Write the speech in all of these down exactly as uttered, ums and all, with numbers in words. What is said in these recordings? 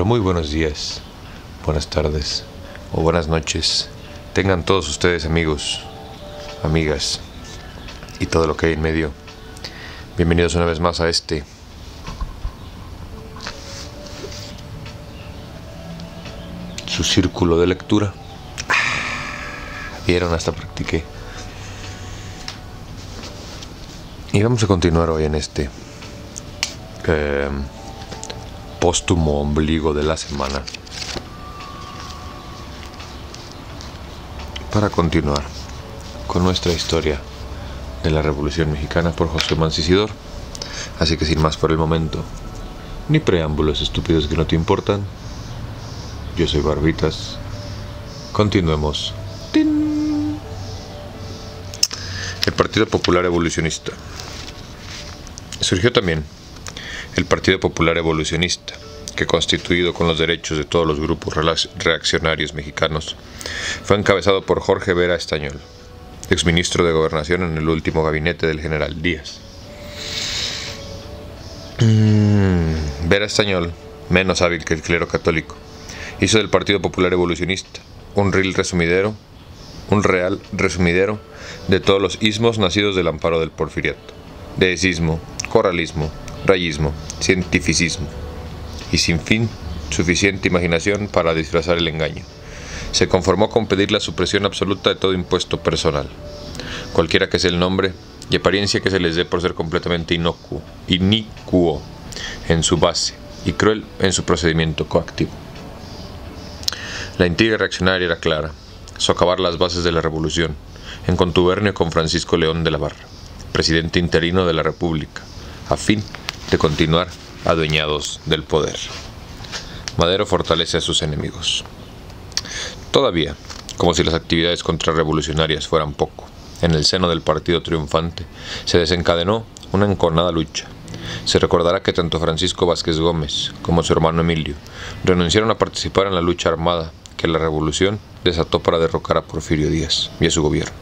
Pero muy buenos días, buenas tardes o buenas noches tengan todos ustedes, amigos, amigas y todo lo que hay en medio. Bienvenidos una vez más a este su círculo de lectura. Vieron, hasta practiqué. Y vamos a continuar hoy en este eh, póstumo ombligo de la semana, para continuar con nuestra historia de la Revolución Mexicana por José Mancisidor. Así que sin más por el momento, ni preámbulos estúpidos que no te importan, yo soy Barbitas. Continuemos. ¡Tin! El Partido Popular Evolucionista. Surgió también el Partido Popular Evolucionista, que, constituido con los derechos de todos los grupos reaccionarios mexicanos, fue encabezado por Jorge Vera Estañol, exministro de Gobernación en el último gabinete del general Díaz. Mm, Vera Estañol, menos hábil que el clero católico, hizo del Partido Popular Evolucionista un real resumidero, un real resumidero de todos los ismos nacidos del amparo del porfiriato: deísmo, corralismo, rayismo, cientificismo, y sin fin suficiente imaginación para disfrazar el engaño. Se conformó con pedir la supresión absoluta de todo impuesto personal, cualquiera que sea el nombre y apariencia que se les dé, por ser completamente inocuo, inicuo en su base y cruel en su procedimiento coactivo. La intriga reaccionaria era clara: socavar las bases de la revolución, en contubernio con Francisco León de la Barra, presidente interino de la República, a fin de continuar adueñados del poder. Madero fortalece a sus enemigos. Todavía, como si las actividades contrarrevolucionarias fueran poco, en el seno del partido triunfante se desencadenó una enconada lucha. Se recordará que tanto Francisco Vázquez Gómez como su hermano Emilio renunciaron a participar en la lucha armada que la revolución desató para derrocar a Porfirio Díaz y a su gobierno,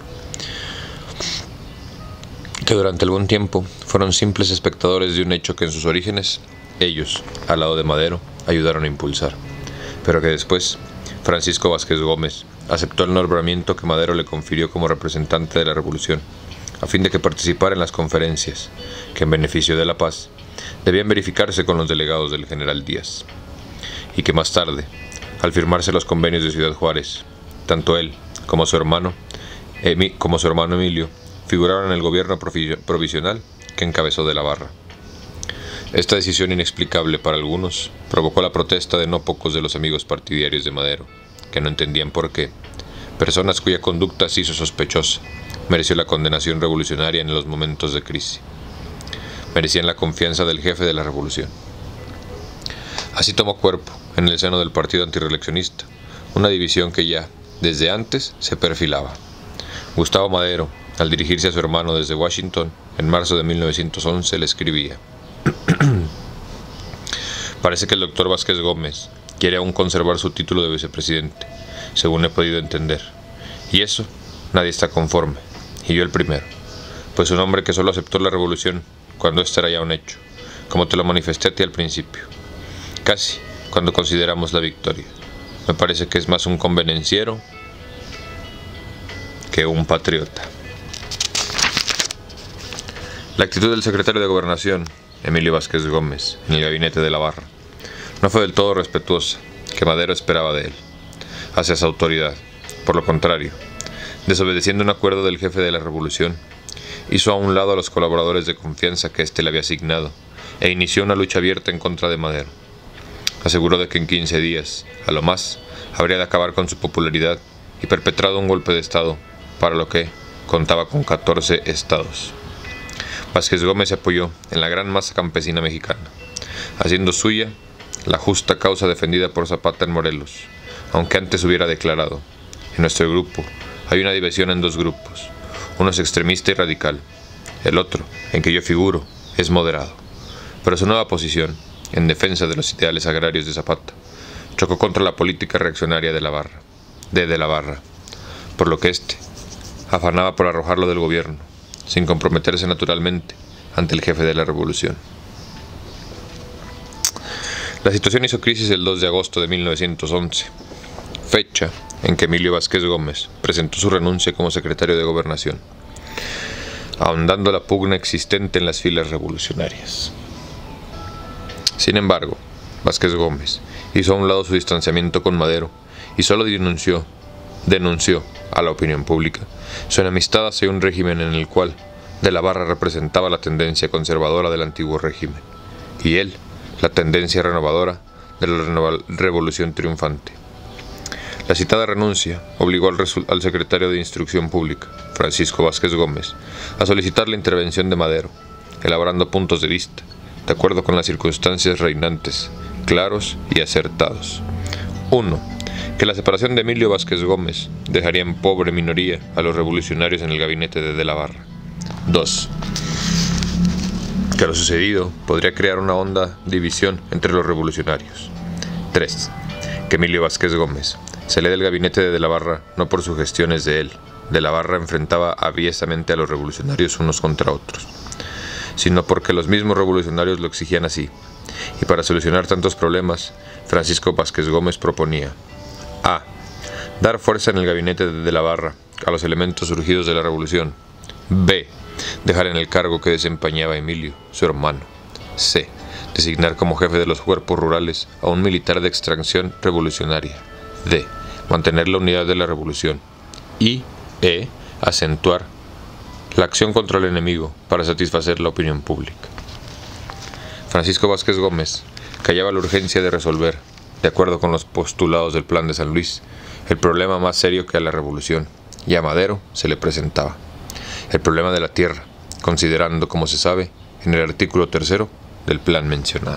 que durante algún tiempo fueron simples espectadores de un hecho que en sus orígenes ellos, al lado de Madero, ayudaron a impulsar, pero que después Francisco Vázquez Gómez aceptó el nombramiento que Madero le confirió como representante de la revolución, a fin de que participara en las conferencias que, en beneficio de la paz, debían verificarse con los delegados del general Díaz, y que más tarde, al firmarse los convenios de Ciudad Juárez, tanto él como su hermano, Emi, como su hermano Emilio figuraron en el gobierno provisional que encabezó de la Barra. Esta decisión inexplicable para algunos provocó la protesta de no pocos de los amigos partidarios de Madero, que no entendían por qué personas cuya conducta se hizo sospechosa mereció la condenación revolucionaria en los momentos de crisis. Merecían la confianza del jefe de la revolución. Así tomó cuerpo, en el seno del partido antireeleccionista, una división que ya, desde antes, se perfilaba. Gustavo Madero, al dirigirse a su hermano desde Washington, en marzo de mil novecientos once, le escribía: parece que el doctor Vázquez Gómez quiere aún conservar su título de vicepresidente, según he podido entender, y eso nadie está conforme, y yo el primero, pues un hombre que solo aceptó la revolución cuando ésta era ya un hecho, como te lo manifesté a ti al principio, casi cuando consideramos la victoria. Me parece que es más un convenenciero que un patriota. La actitud del secretario de Gobernación, Emilio Vázquez Gómez, en el gabinete de la Barra, no fue del todo respetuosa, que Madero esperaba de él, hacia su autoridad. Por lo contrario, desobedeciendo un acuerdo del jefe de la revolución, hizo a un lado a los colaboradores de confianza que éste le había asignado, e inició una lucha abierta en contra de Madero. Aseguró de que en quince días, a lo más, habría de acabar con su popularidad y perpetrado un golpe de Estado, para lo que contaba con catorce estados. Vázquez Gómez se apoyó en la gran masa campesina mexicana, haciendo suya la justa causa defendida por Zapata en Morelos, aunque antes hubiera declarado: en nuestro grupo hay una división en dos grupos, uno es extremista y radical, el otro, en que yo figuro, es moderado. Pero su nueva posición, en defensa de los ideales agrarios de Zapata, chocó contra la política reaccionaria de la Barra, de De la Barra, por lo que éste afanaba por arrojarlo del gobierno, sin comprometerse naturalmente ante el jefe de la revolución. La situación hizo crisis el dos de agosto de mil novecientos once, fecha en que Emilio Vázquez Gómez presentó su renuncia como secretario de Gobernación, ahondando la pugna existente en las filas revolucionarias. Sin embargo, Vázquez Gómez hizo a un lado su distanciamiento con Madero y solo denunció, denunció a la opinión pública su enemistad hacia un régimen en el cual De la Barra representaba la tendencia conservadora del antiguo régimen y él la tendencia renovadora de la revolución triunfante. La citada renuncia obligó al, al secretario de Instrucción Pública, Francisco Vázquez Gómez, a solicitar la intervención de Madero, elaborando puntos de vista, de acuerdo con las circunstancias reinantes, claros y acertados. uno. Que la separación de Emilio Vázquez Gómez dejaría en pobre minoría a los revolucionarios en el gabinete de De la Barra. dos. Que lo sucedido podría crear una honda división entre los revolucionarios. tres. Que Emilio Vázquez Gómez salía del gabinete de De la Barra no por sugestiones de él. De la Barra enfrentaba aviesamente a los revolucionarios unos contra otros, sino porque los mismos revolucionarios lo exigían así. Y para solucionar tantos problemas, Francisco Vázquez Gómez proponía: A. Dar fuerza en el gabinete de De la Barra a los elementos surgidos de la revolución. B. Dejar en el cargo que desempeñaba Emilio, su hermano. C. Designar como jefe de los cuerpos rurales a un militar de extracción revolucionaria. D. Mantener la unidad de la revolución. Y E. Acentuar la acción contra el enemigo para satisfacer la opinión pública. Francisco Vázquez Gómez callaba la urgencia de resolver, de acuerdo con los postulados del Plan de San Luis, el problema más serio que a la revolución y a Madero se le presentaba: el problema de la tierra, considerando, como se sabe, en el artículo tercero del plan mencionado.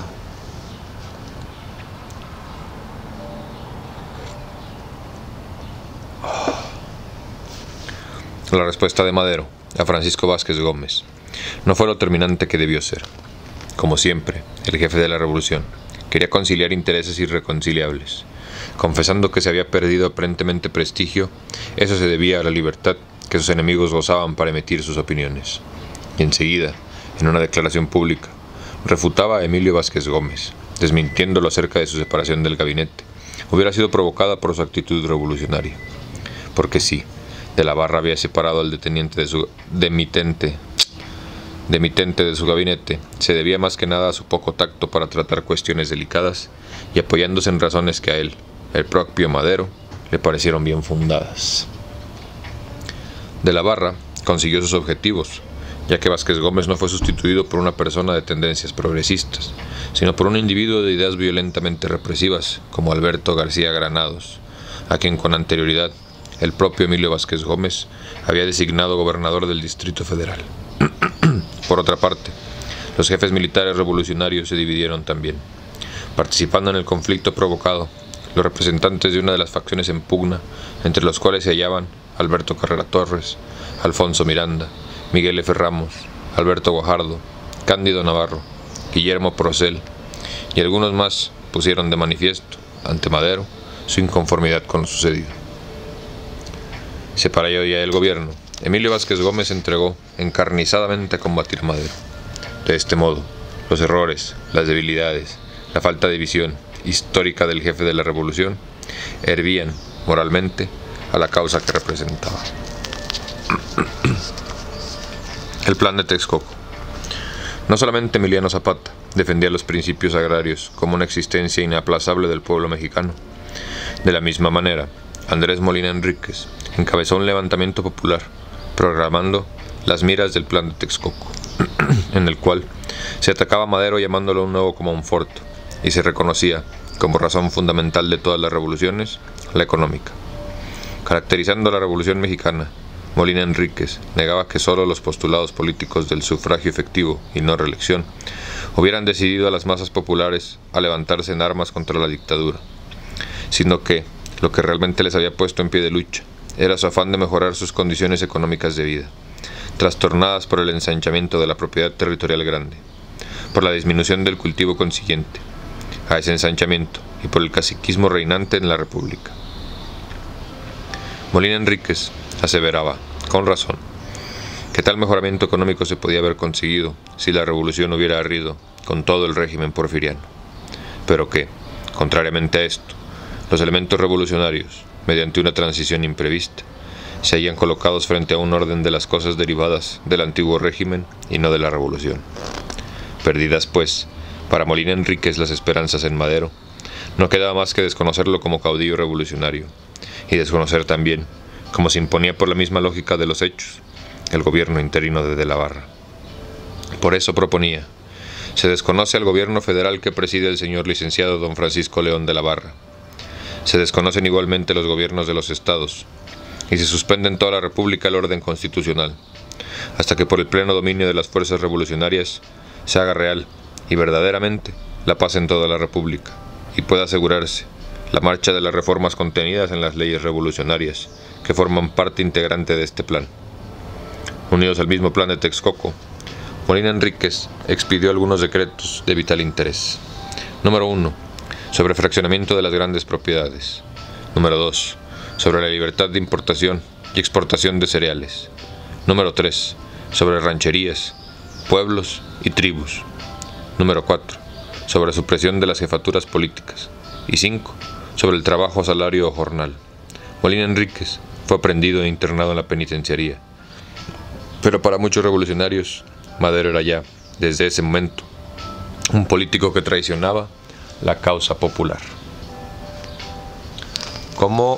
La respuesta de Madero a Francisco Vázquez Gómez no fue lo terminante que debió ser. Como siempre, el jefe de la revolución quería conciliar intereses irreconciliables. Confesando que se había perdido aparentemente prestigio, eso se debía a la libertad que sus enemigos gozaban para emitir sus opiniones. Y enseguida, en una declaración pública, refutaba a Emilio Vázquez Gómez, desmintiéndolo acerca de su separación del gabinete. Hubiera sido provocada por su actitud revolucionaria. Porque sí, De la Barra había separado al deteniente de su demitente, demitente de su gabinete, se debía más que nada a su poco tacto para tratar cuestiones delicadas y apoyándose en razones que a él, el propio Madero, le parecieron bien fundadas. De la Barra consiguió sus objetivos, ya que Vázquez Gómez no fue sustituido por una persona de tendencias progresistas, sino por un individuo de ideas violentamente represivas, como Alberto García Granados, a quien con anterioridad el propio Emilio Vázquez Gómez había designado gobernador del Distrito Federal. Por otra parte, los jefes militares revolucionarios se dividieron también, participando en el conflicto provocado los representantes de una de las facciones en pugna, entre los cuales se hallaban Alberto Carrera Torres, Alfonso Miranda, Miguel F. Ramos, Alberto Guajardo, Cándido Navarro, Guillermo Procel, y algunos más pusieron de manifiesto, ante Madero, su inconformidad con lo sucedido. Separado ya el gobierno, Emilio Vázquez Gómez se entregó encarnizadamente a combatir a Madero. De este modo, los errores, las debilidades, la falta de visión histórica del jefe de la revolución hervían moralmente a la causa que representaba. El plan de Texcoco. No solamente Emiliano Zapata defendía los principios agrarios como una existencia inaplazable del pueblo mexicano. De la misma manera, Andrés Molina Enríquez encabezó un levantamiento popular, programando las miras del plan de Texcoco, en el cual se atacaba a Madero llamándolo un nuevo Comonfort, y se reconocía como razón fundamental de todas las revoluciones la económica. Caracterizando la Revolución Mexicana, Molina Enríquez negaba que solo los postulados políticos del sufragio efectivo y no reelección hubieran decidido a las masas populares a levantarse en armas contra la dictadura, sino que lo que realmente les había puesto en pie de lucha era su afán de mejorar sus condiciones económicas de vida, trastornadas por el ensanchamiento de la propiedad territorial grande, por la disminución del cultivo consiguiente a ese ensanchamiento y por el caciquismo reinante en la República. Molina Enríquez aseveraba, con razón, que tal mejoramiento económico se podía haber conseguido si la revolución hubiera arrido con todo el régimen porfiriano. pero que, contrariamente a esto, los elementos revolucionarios, mediante una transición imprevista, se hallan colocados frente a un orden de las cosas derivadas del antiguo régimen y no de la revolución. Perdidas, pues, para Molina Enríquez las esperanzas en Madero, no quedaba más que desconocerlo como caudillo revolucionario, y desconocer también, como se imponía por la misma lógica de los hechos, el gobierno interino de De la Barra. Por eso proponía: se desconoce al gobierno federal que preside el señor licenciado don Francisco León de la Barra. Se desconocen igualmente los gobiernos de los estados, y se suspende en toda la República el orden constitucional, hasta que por el pleno dominio de las fuerzas revolucionarias se haga real y verdaderamente la paz en toda la República, y pueda asegurarse la marcha de las reformas contenidas en las leyes revolucionarias que forman parte integrante de este plan. Unidos al mismo plan de Texcoco, Molina Enríquez expidió algunos decretos de vital interés. Número uno. Sobre fraccionamiento de las grandes propiedades. Número dos. Sobre la libertad de importación y exportación de cereales. Número tres. Sobre rancherías, pueblos y tribus. Número cuatro. Sobre supresión de las jefaturas políticas. Y cinco. Sobre el trabajo a salario o jornal. Molina Enríquez fue prendido e internado en la penitenciaría. Pero para muchos revolucionarios, Madero era ya, desde ese momento, un político que traicionaba la causa popular. Como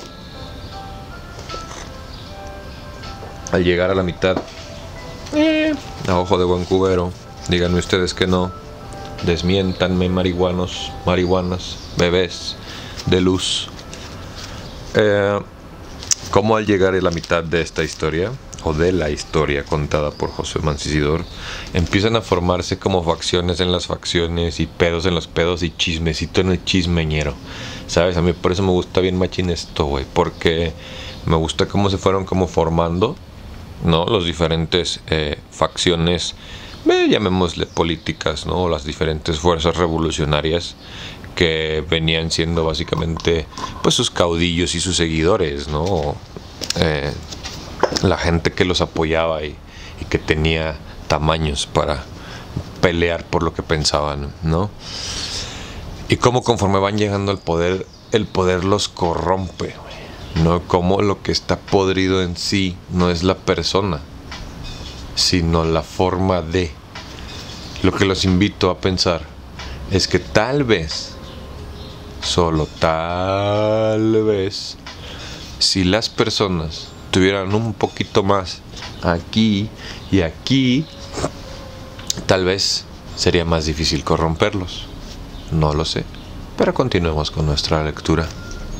al llegar a la mitad, eh, a ojo de buen cubero, díganme ustedes que no, desmiéntanme, marihuanos, marihuanas, bebés de luz. Eh, como al llegar a la mitad de esta historia, o de la historia contada por José Mancisidor, empiezan a formarse como facciones en las facciones y pedos en los pedos y chismecito en el chismeñero, ¿sabes? A mí por eso me gusta bien machín esto, güey, porque me gusta cómo se fueron como formando, ¿no? Los diferentes eh, facciones, eh, llamémosle políticas, ¿no? Las diferentes fuerzas revolucionarias que venían siendo básicamente pues sus caudillos y sus seguidores, ¿no? Eh, la gente que los apoyaba y, y que tenía tamaños para pelear por lo que pensaban, ¿no? Y cómo conforme van llegando al poder, el poder los corrompe, ¿no? Como lo que está podrido en sí no es la persona, sino la forma de. Lo que los invito a pensar es que tal vez, solo tal vez, si las personas tuvieran un poquito más aquí y aquí, tal vez sería más difícil corromperlos. No lo sé, pero continuemos con nuestra lectura.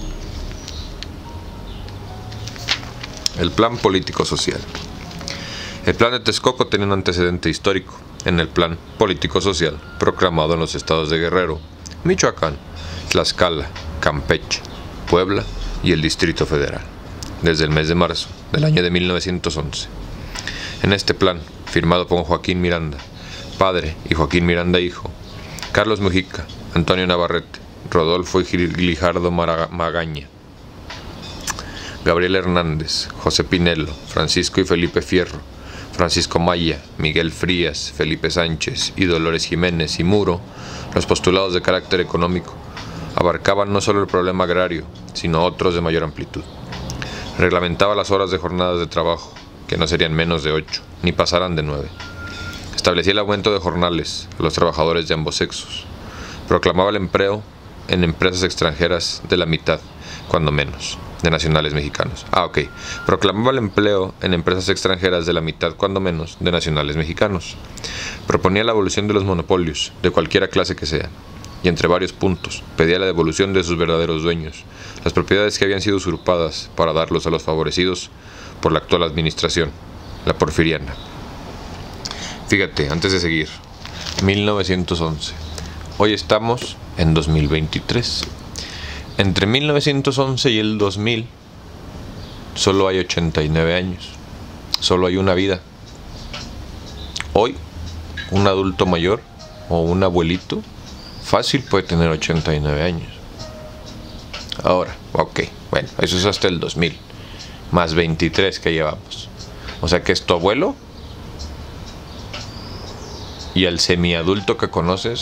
El plan político-social. El plan de Texcoco tenía un antecedente histórico en el plan político-social proclamado en los estados de Guerrero, Michoacán, Tlaxcala, Campeche, Puebla y el Distrito Federal, desde el mes de marzo del año de mil novecientos once. En este plan, firmado por Joaquín Miranda, padre, y Joaquín Miranda, hijo, Carlos Mujica, Antonio Navarrete, Rodolfo y Guijardo Magaña, Gabriel Hernández, José Pinelo, Francisco y Felipe Fierro, Francisco Maya, Miguel Frías, Felipe Sánchez y Dolores Jiménez y Muro, los postulados de carácter económico abarcaban no solo el problema agrario, sino otros de mayor amplitud. Reglamentaba las horas de jornadas de trabajo, que no serían menos de ocho, ni pasarán de nueve. Establecía el aumento de jornales a los trabajadores de ambos sexos. Proclamaba el empleo en empresas extranjeras de la mitad, cuando menos, de nacionales mexicanos. Ah, ok. Proclamaba el empleo en empresas extranjeras de la mitad, cuando menos, de nacionales mexicanos. Proponía la abolición de los monopolios, de cualquiera clase que sean. Y entre varios puntos, pedía la devolución de sus verdaderos dueños, las propiedades que habían sido usurpadas para darlos a los favorecidos por la actual administración, la porfiriana. Fíjate, antes de seguir, mil novecientos once. Hoy estamos en dos mil veintitrés. Entre mil novecientos once y el dos mil solo hay ochenta y nueve años. Solo hay una vida. Hoy, un adulto mayor o un abuelito fácil puede tener ochenta y nueve años. Ahora, ok, bueno, eso es hasta el dos mil, más veintitrés que llevamos. O sea que es tu abuelo y el semiadulto que conoces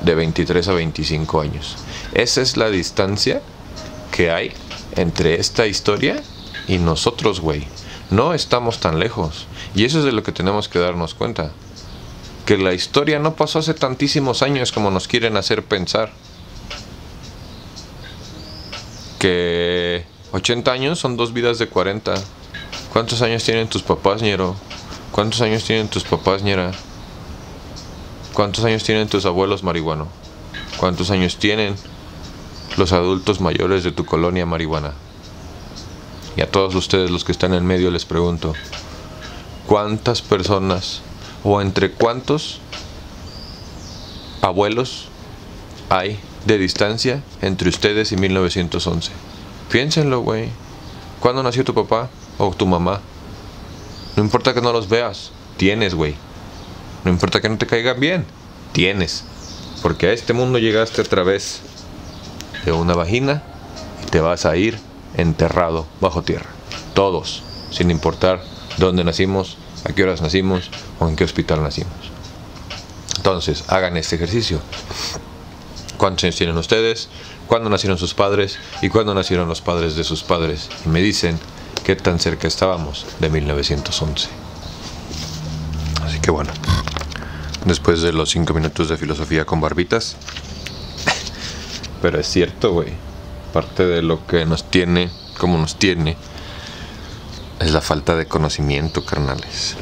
de veintitrés a veinticinco años. Esa es la distancia que hay entre esta historia y nosotros, güey. No estamos tan lejos. Y eso es de lo que tenemos que darnos cuenta. Que la historia no pasó hace tantísimos años como nos quieren hacer pensar. Que ochenta años son dos vidas de cuarenta. ¿Cuántos años tienen tus papás, ñero? ¿Cuántos años tienen tus papás, ñera? ¿Cuántos años tienen tus abuelos, marihuano? ¿Cuántos años tienen los adultos mayores de tu colonia, marihuana? Y a todos ustedes los que están en medio les pregunto, ¿cuántas personas o entre cuántos abuelos hay de distancia entre ustedes y mil novecientos once? Piénsenlo, güey. ¿Cuándo nació tu papá o tu mamá? No importa que no los veas, tienes, güey. No importa que no te caigan bien, tienes. Porque a este mundo llegaste a través de una vagina y te vas a ir enterrado bajo tierra. Todos, sin importar dónde nacimos, a qué horas nacimos o en qué hospital nacimos. Entonces, hagan este ejercicio. ¿Cuántos años tienen ustedes? ¿Cuándo nacieron sus padres? ¿Y cuándo nacieron los padres de sus padres? Y me dicen qué tan cerca estábamos de mil novecientos once. Así que bueno, después de los cinco minutos de filosofía con barbitas. Pero es cierto, güey. Parte de lo que nos tiene, como nos tiene, es la falta de conocimiento, carnales.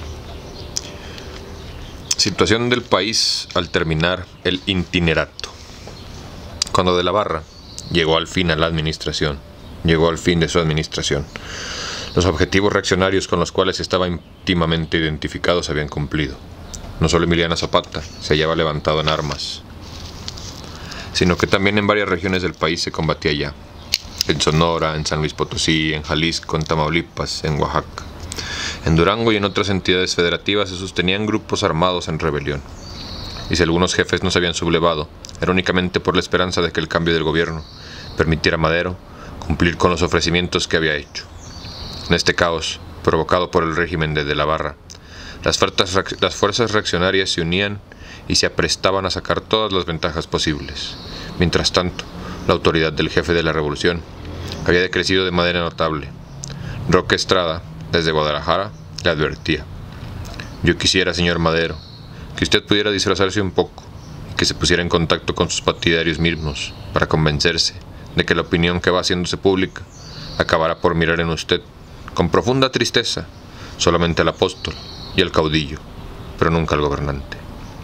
Situación del país al terminar el itinerato. Cuando de la Barra llegó al fin a la administración, llegó al fin de su administración, los objetivos reaccionarios con los cuales estaba íntimamente identificado se habían cumplido. No solo Emiliano Zapata se hallaba levantado en armas, sino que también en varias regiones del país se combatía ya. En Sonora, en San Luis Potosí, en Jalisco, en Tamaulipas, en Oaxaca. En Durango y en otras entidades federativas se sostenían grupos armados en rebelión. Y si algunos jefes no se habían sublevado, era únicamente por la esperanza de que el cambio del gobierno permitiera a Madero cumplir con los ofrecimientos que había hecho. En este caos, provocado por el régimen de De la Barra, las fuerzas, las fuerzas reaccionarias se unían y se aprestaban a sacar todas las ventajas posibles. Mientras tanto, la autoridad del jefe de la revolución había decrecido de manera notable. Roque Estrada, desde Guadalajara, le advertía: yo quisiera, señor Madero, que usted pudiera disfrazarse un poco y que se pusiera en contacto con sus partidarios mismos para convencerse de que la opinión que va haciéndose pública acabará por mirar en usted con profunda tristeza solamente al apóstol y al caudillo, pero nunca al gobernante.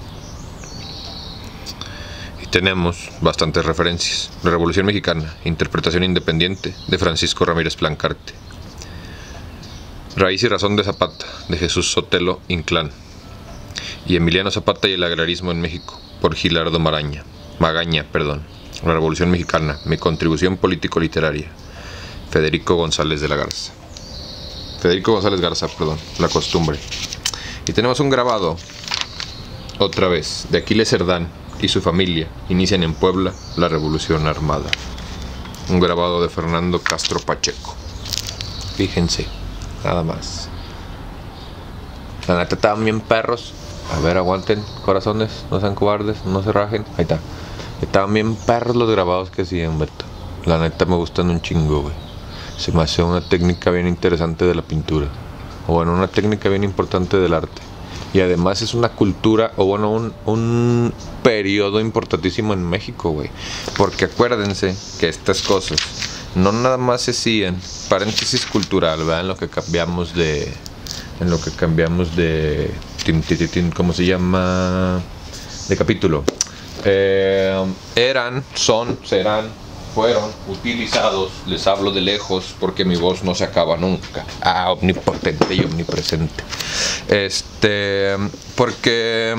Y tenemos bastantes referencias. La Revolución Mexicana, interpretación independiente, de Francisco Ramírez Plancarte. Raíz y razón de Zapata, de Jesús Sotelo Inclán. Y Emiliano Zapata y el agrarismo en México, por Gilardo Maraña, Magaña, perdón. La Revolución Mexicana, mi contribución político-literaria, Federico González de la Garza. Federico González Garza, perdón, La costumbre. Y tenemos un grabado, otra vez, de Aquiles Cerdán y su familia inician en Puebla la Revolución Armada. Un grabado de Fernando Castro Pacheco. Fíjense, nada más. La neta estaban bien perros. A ver, aguanten, corazones, no sean cobardes, no se rajen. Ahí está. Estaban bien perros los grabados que hacían, Beto. La neta me gustan un chingo, güey. Se me hace una técnica bien interesante de la pintura. O bueno, una técnica bien importante del arte. Y además es una cultura, o bueno, un, un periodo importantísimo en México, güey. Porque acuérdense que estas cosas no nada más se hacían, paréntesis cultural, ¿verdad? En lo que cambiamos de... En lo que cambiamos de... Tin, tin, tin, ¿cómo se llama? De capítulo. Eh, eran, son, serán, fueron utilizados, les hablo de lejos porque mi voz no se acaba nunca. Ah, omnipotente y omnipresente. Este, porque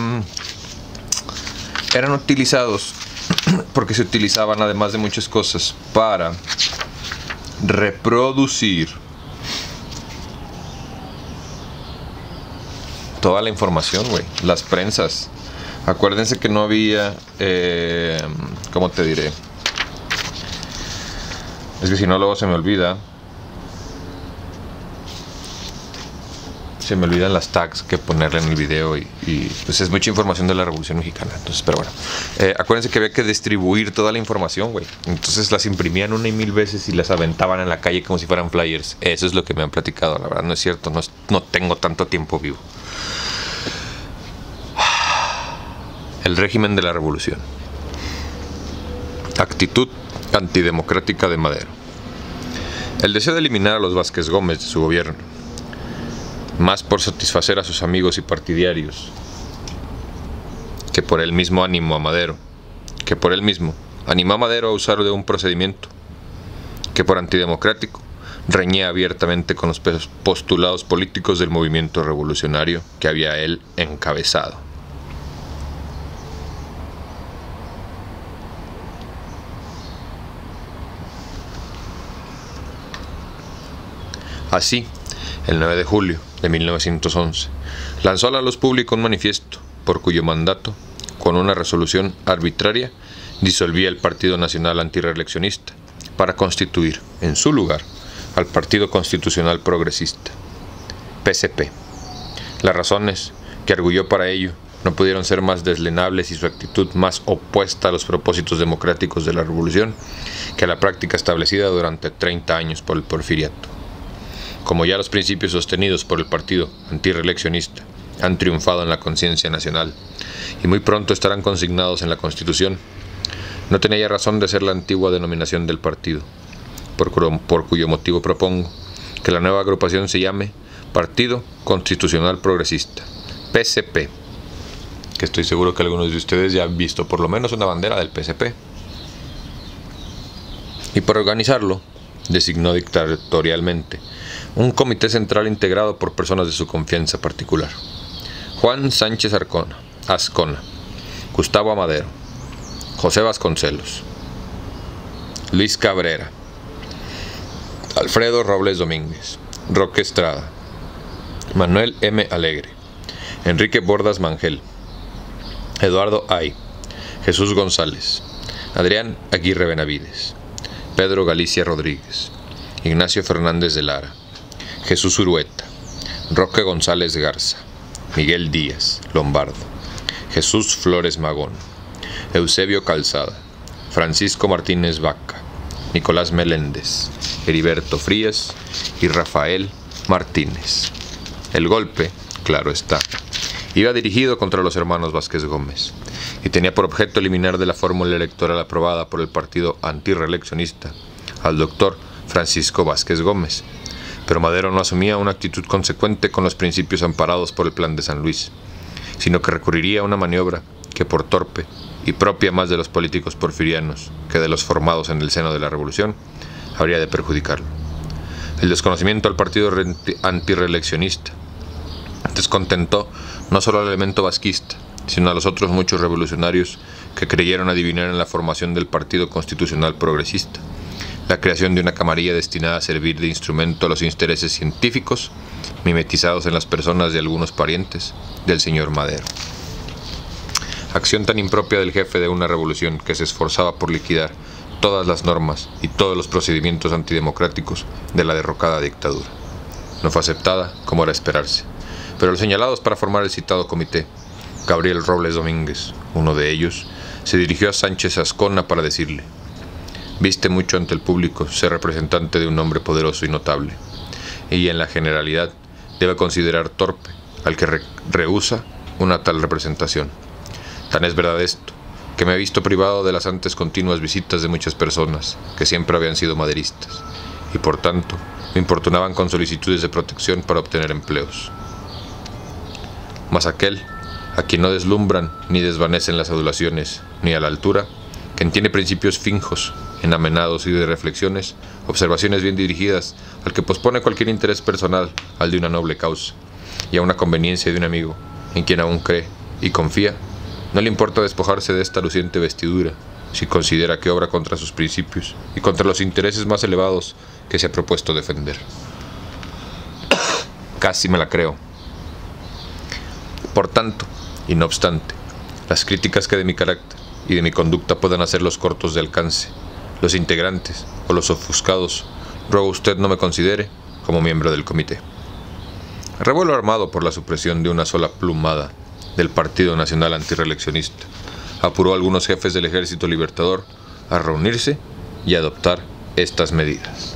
eran utilizados, porque se utilizaban además de muchas cosas para reproducir toda la información, güey. Las prensas. Acuérdense que no había, eh, ¿cómo te diré? Es que si no luego se me olvida. se me olvidan las tags que ponerle en el video y, y pues es mucha información de la Revolución Mexicana. Entonces, pero bueno, eh, acuérdense que había que distribuir toda la información, güey. Entonces las imprimían una y mil veces y las aventaban en la calle como si fueran flyers. Eso es lo que me han platicado, la verdad no es cierto, no, es, no tengo tanto tiempo vivo. El régimen de la Revolución. Actitud antidemocrática de Madero. El deseo de eliminar a los Vázquez Gómez de su gobierno, más por satisfacer a sus amigos y partidarios que por el mismo ánimo a Madero, que por él mismo animó a Madero a usar de un procedimiento que por antidemocrático reñía abiertamente con los postulados políticos del movimiento revolucionario que había él encabezado. Así, el nueve de julio de mil novecientos once, lanzó a la luz pública un manifiesto por cuyo mandato, con una resolución arbitraria, disolvía el Partido Nacional Antirreeleccionista para constituir, en su lugar, al Partido Constitucional Progresista, P C P. Las razones que arguyó para ello no pudieron ser más deslenables y su actitud más opuesta a los propósitos democráticos de la Revolución que a la práctica establecida durante treinta años por el Porfiriato. Como ya los principios sostenidos por el Partido Antirreeleccionista han triunfado en la conciencia nacional y muy pronto estarán consignados en la Constitución, no tenía ya razón de ser la antigua denominación del partido, por, por cuyo motivo propongo que la nueva agrupación se llame Partido Constitucional Progresista, P C P, que estoy seguro que algunos de ustedes ya han visto por lo menos una bandera del P C P. Y por organizarlo, designó dictatorialmente un comité central integrado por personas de su confianza particular: Juan Sánchez Arcona, Azcona, Gustavo Amadero, José Vasconcelos, Luis Cabrera, Alfredo Robles Domínguez, Roque Estrada, Manuel M. Alegre, Enrique Bordas Mangel, Eduardo Ay, Jesús González, Adrián Aguirre Benavides, Pedro Galicia Rodríguez, Ignacio Fernández de Lara, Jesús Urueta, Roque González Garza, Miguel Díaz Lombardo, Jesús Flores Magón, Eusebio Calzada, Francisco Martínez Vaca, Nicolás Meléndez, Heriberto Frías y Rafael Martínez. El golpe, claro está, iba dirigido contra los hermanos Vázquez Gómez y tenía por objeto eliminar de la fórmula electoral aprobada por el Partido Antirreeleccionista al doctor Francisco Vázquez Gómez. Pero Madero no asumía una actitud consecuente con los principios amparados por el Plan de San Luis, sino que recurriría a una maniobra que por torpe y propia más de los políticos porfirianos que de los formados en el seno de la Revolución, habría de perjudicarlo. El desconocimiento al partido antirreeleccionista descontentó no solo al elemento vasquista, sino a los otros muchos revolucionarios que creyeron adivinar en la formación del Partido Constitucional Progresista la creación de una camarilla destinada a servir de instrumento a los intereses científicos mimetizados en las personas de algunos parientes del señor Madero. Acción tan impropia del jefe de una revolución que se esforzaba por liquidar todas las normas y todos los procedimientos antidemocráticos de la derrocada dictadura. No fue aceptada como era esperarse, pero los señalados para formar el citado comité, Gabriel Robles Domínguez, uno de ellos, se dirigió a Sánchez Azcona para decirle: viste mucho ante el público ser representante de un hombre poderoso y notable, y en la generalidad debe considerar torpe al que re rehúsa una tal representación. Tan es verdad esto, que me he visto privado de las antes continuas visitas de muchas personas que siempre habían sido maderistas, y por tanto me importunaban con solicitudes de protección para obtener empleos. Mas aquel, a quien no deslumbran ni desvanecen las adulaciones, ni a la altura, quien tiene principios fijos, enamenados y de reflexiones, observaciones bien dirigidas, al que pospone cualquier interés personal al de una noble causa, y a una conveniencia de un amigo, en quien aún cree y confía, no le importa despojarse de esta luciente vestidura, si considera que obra contra sus principios y contra los intereses más elevados que se ha propuesto defender. Casi me la creo. Por tanto, y no obstante, las críticas que de mi carácter y de mi conducta puedan hacer los cortos de alcance, los integrantes o los ofuscados, ruego usted no me considere como miembro del comité. Revuelo armado por la supresión de una sola plumada del Partido Nacional Antirreeleccionista apuró a algunos jefes del Ejército Libertador a reunirse y adoptar estas medidas.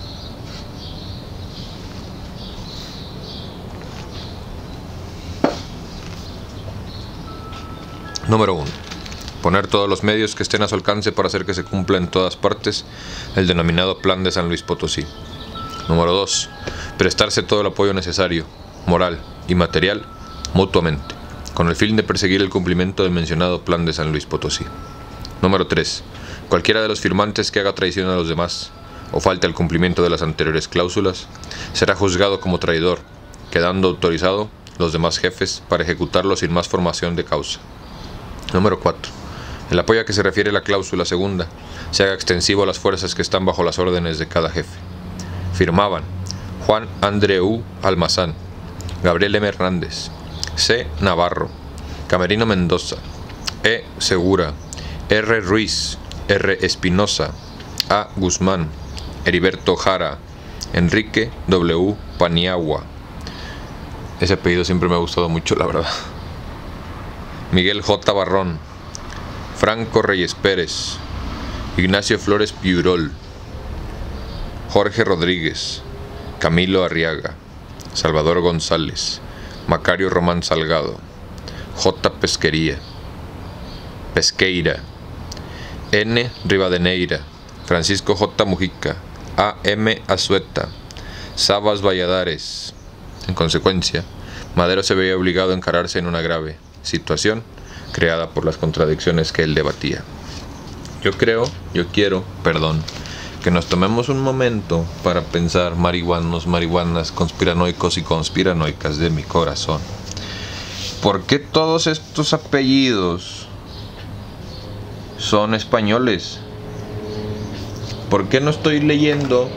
Número uno. Poner todos los medios que estén a su alcance para hacer que se cumpla en todas partes el denominado Plan de San Luis Potosí. Número dos. Prestarse todo el apoyo necesario, moral y material, mutuamente, con el fin de perseguir el cumplimiento del mencionado Plan de San Luis Potosí. Número tres. Cualquiera de los firmantes que haga traición a los demás, o falte al cumplimiento de las anteriores cláusulas, será juzgado como traidor, quedando autorizado los demás jefes para ejecutarlo sin más formación de causa. Número cuatro. El apoyo a que se refiere la cláusula segunda se haga extensivo a las fuerzas que están bajo las órdenes de cada jefe. Firmaban Juan Andreu Almazán, Gabriel M. Hernández, C. Navarro, Camerino Mendoza, E. Segura, R. Ruiz, R. Espinosa, A. Guzmán, Heriberto Jara, Enrique W. Paniagua. Ese apellido siempre me ha gustado mucho, la verdad. Miguel J. Barrón, Franco Reyes Pérez, Ignacio Flores Piurol, Jorge Rodríguez, Camilo Arriaga, Salvador González, Macario Román Salgado, J. Pesquería, Pesqueira, N. Rivadeneira, Francisco J. Mujica, A. M. Azueta, Sabas Valladares. En consecuencia, Madero se veía obligado a encararse en una grave situación creada por las contradicciones que él debatía. Yo creo, yo quiero, perdón, que nos tomemos un momento para pensar, marihuanos, marihuanas, conspiranoicos y conspiranoicas de mi corazón. ¿Por qué todos estos apellidos son españoles? ¿Por qué no estoy leyendo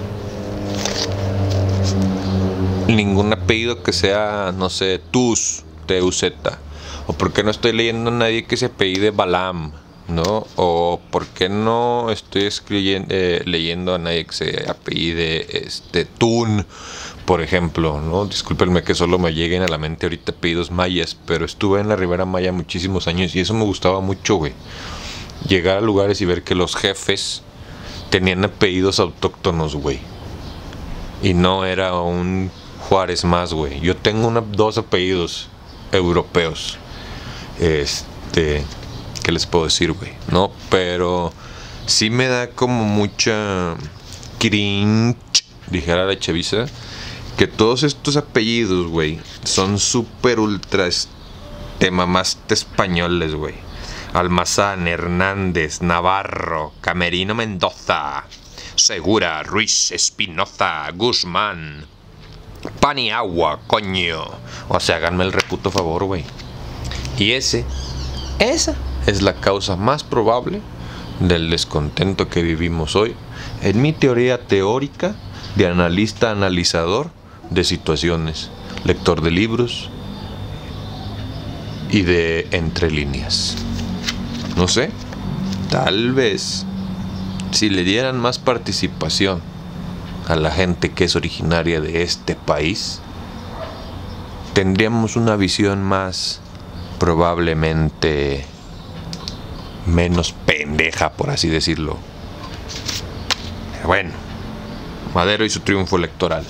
ningún apellido que sea, no sé, Tuz, T U Z? ¿O por qué no estoy leyendo a nadie que se apellide Balam, ¿no? ¿O por qué no estoy escribiendo, eh, leyendo a nadie que se apellide este, Tun, por ejemplo, ¿no? Discúlpenme que solo me lleguen a la mente ahorita apellidos mayas, pero estuve en la Ribera Maya muchísimos años y eso me gustaba mucho, güey. Llegar a lugares y ver que los jefes tenían apellidos autóctonos, güey. Y no era un Juárez más, güey. Yo tengo una, dos apellidos europeos. Este, ¿qué les puedo decir, güey? No, pero sí me da como mucha cringe, dijera la chaviza, que todos estos apellidos, güey, son súper ultra te mamaste españoles, güey. Almazán, Hernández, Navarro, Camerino Mendoza, Segura, Ruiz, Espinoza, Guzmán, Paniagua, coño. O sea, háganme el reputo favor, güey. Y ese, esa es la causa más probable del descontento que vivimos hoy, en mi teoría teórica de analista analizador de situaciones, lector de libros y de entre líneas. No sé, tal vez si le dieran más participación a la gente que es originaria de este país, tendríamos una visión más, probablemente menos pendeja, por así decirlo. Pero bueno, Madero y su triunfo electoral.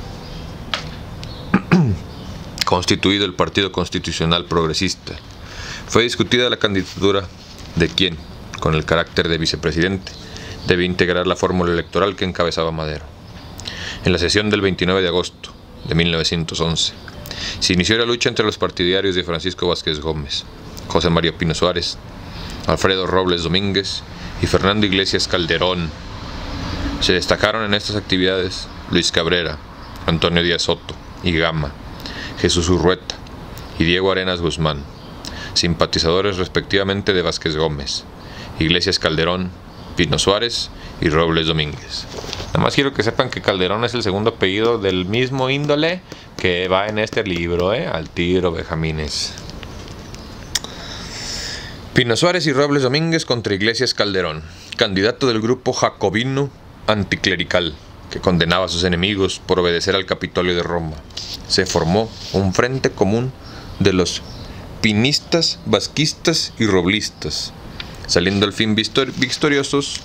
Constituido el Partido Constitucional Progresista, fue discutida la candidatura de quien, con el carácter de vicepresidente, debe integrar la fórmula electoral que encabezaba Madero. En la sesión del veintinueve de agosto de mil novecientos once, se inició la lucha entre los partidarios de Francisco Vázquez Gómez, José María Pino Suárez, Alfredo Robles Domínguez y Fernando Iglesias Calderón. Se destacaron en estas actividades Luis Cabrera, Antonio Díaz Soto y Gama, Jesús Urrueta y Diego Arenas Guzmán, simpatizadores respectivamente de Vázquez Gómez, Iglesias Calderón, Pino Suárez y Robles Domínguez. Nada más quiero que sepan que Calderón es el segundo apellido del mismo índole que va en este libro, ¿eh? Al tiro, Benjamines. Pino Suárez y Robles Domínguez contra Iglesias Calderón, candidato del grupo jacobino anticlerical, que condenaba a sus enemigos por obedecer al Capitolio de Roma. Se formó un frente común de los pinistas, vasquistas y roblistas, saliendo al fin victoriosos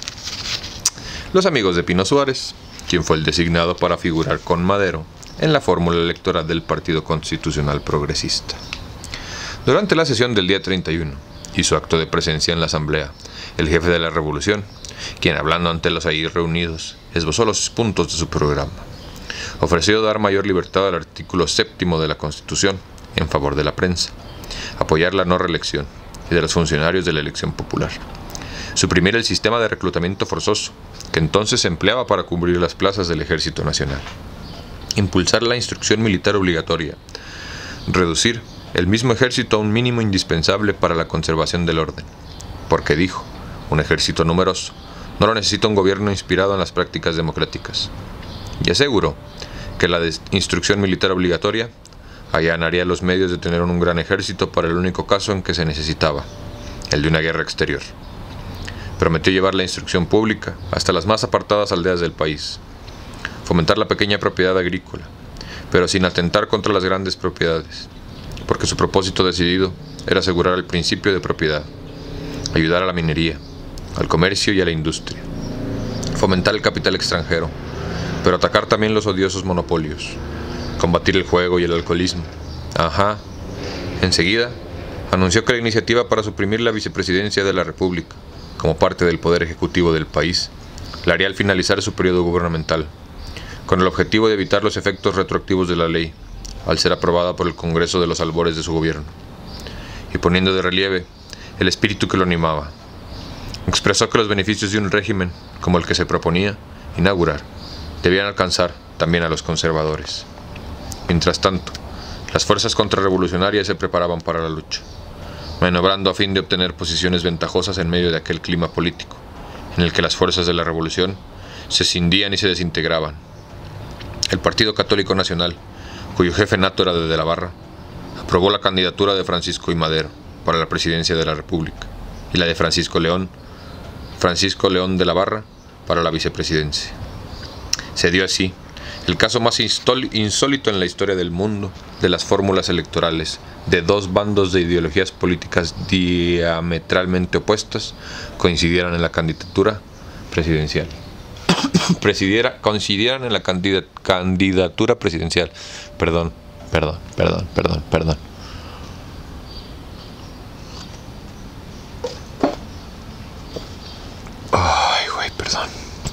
los amigos de Pino Suárez, quien fue el designado para figurar con Madero en la fórmula electoral del Partido Constitucional Progresista. Durante la sesión del día treinta y uno, hizo acto de presencia en la asamblea el jefe de la revolución, quien, hablando ante los ahí reunidos, esbozó los puntos de su programa. Ofreció dar mayor libertad al artículo séptimo de la Constitución en favor de la prensa, apoyar la no reelección y de los funcionarios de la elección popular, suprimir el sistema de reclutamiento forzoso que entonces se empleaba para cubrir las plazas del Ejército Nacional, impulsar la instrucción militar obligatoria, reducir el mismo ejército a un mínimo indispensable para la conservación del orden, porque dijo, un ejército numeroso no lo necesita un gobierno inspirado en las prácticas democráticas, y aseguró que la instrucción militar obligatoria allanaría los medios de tener un gran ejército para el único caso en que se necesitaba, el de una guerra exterior. Prometió llevar la instrucción pública hasta las más apartadas aldeas del país, fomentar la pequeña propiedad agrícola, pero sin atentar contra las grandes propiedades, porque su propósito decidido era asegurar el principio de propiedad, ayudar a la minería, al comercio y a la industria, fomentar el capital extranjero, pero atacar también los odiosos monopolios, combatir el juego y el alcoholismo. Ajá. Enseguida, anunció que la iniciativa para suprimir la vicepresidencia de la República, como parte del poder ejecutivo del país, la haría al finalizar su periodo gubernamental, con el objetivo de evitar los efectos retroactivos de la ley, al ser aprobada por el Congreso de los albores de su gobierno, y poniendo de relieve el espíritu que lo animaba. Expresó que los beneficios de un régimen, como el que se proponía inaugurar, debían alcanzar también a los conservadores. Mientras tanto, las fuerzas contrarrevolucionarias se preparaban para la lucha, maniobrando a fin de obtener posiciones ventajosas en medio de aquel clima político, en el que las fuerzas de la revolución se cindían y se desintegraban. El Partido Católico Nacional, cuyo jefe nato era de De la Barra, aprobó la candidatura de Francisco I. Madero para la presidencia de la República y la de Francisco León, Francisco León de la Barra para la vicepresidencia. Se dio así el caso más insólito en la historia del mundo de las fórmulas electorales de dos bandos de ideologías políticas diametralmente opuestas coincidieran en la candidatura presidencial. Presidiera, coincidieran en la candida, candidatura presidencial. Perdón, perdón, perdón, perdón, perdón. Ay, güey, perdón.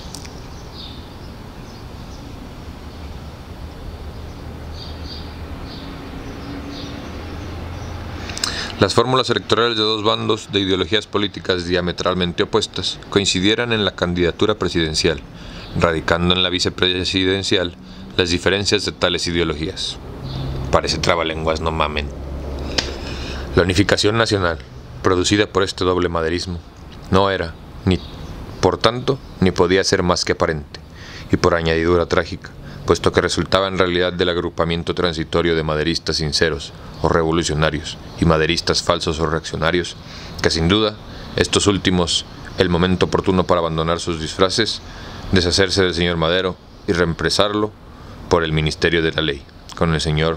Las fórmulas electorales de dos bandos de ideologías políticas diametralmente opuestas coincidieran en la candidatura presidencial, radicando en la vicepresidencial las diferencias de tales ideologías. Parece trabalenguas, no mamen. La unificación nacional, producida por este doble maderismo, no era, ni por tanto, ni podía ser más que aparente, y por añadidura trágica, puesto que resultaba en realidad del agrupamiento transitorio de maderistas sinceros o revolucionarios y maderistas falsos o reaccionarios, que sin duda, estos últimos, el momento oportuno para abandonar sus disfraces, deshacerse del señor Madero y reemplazarlo por el ministerio de la ley, con el señor.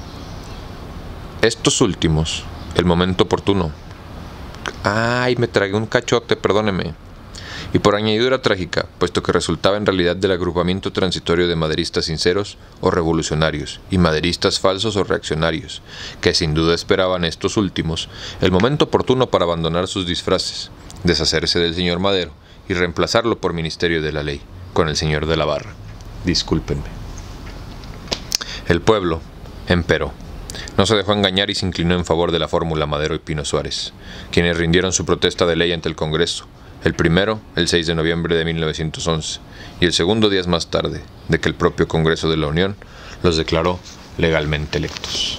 Estos últimos, el momento oportuno. Ay, me tragué un cachote, perdóneme. Y por añadidura trágica, puesto que resultaba en realidad del agrupamiento transitorio de maderistas sinceros o revolucionarios y maderistas falsos o reaccionarios, que sin duda esperaban estos últimos el momento oportuno para abandonar sus disfraces, deshacerse del señor Madero y reemplazarlo por ministerio de la ley, con el señor de la Barra. Discúlpenme. El pueblo, empero, no se dejó engañar y se inclinó en favor de la fórmula Madero y Pino Suárez, quienes rindieron su protesta de ley ante el Congreso, el primero el seis de noviembre de mil novecientos once y el segundo días más tarde de que el propio Congreso de la Unión los declaró legalmente electos.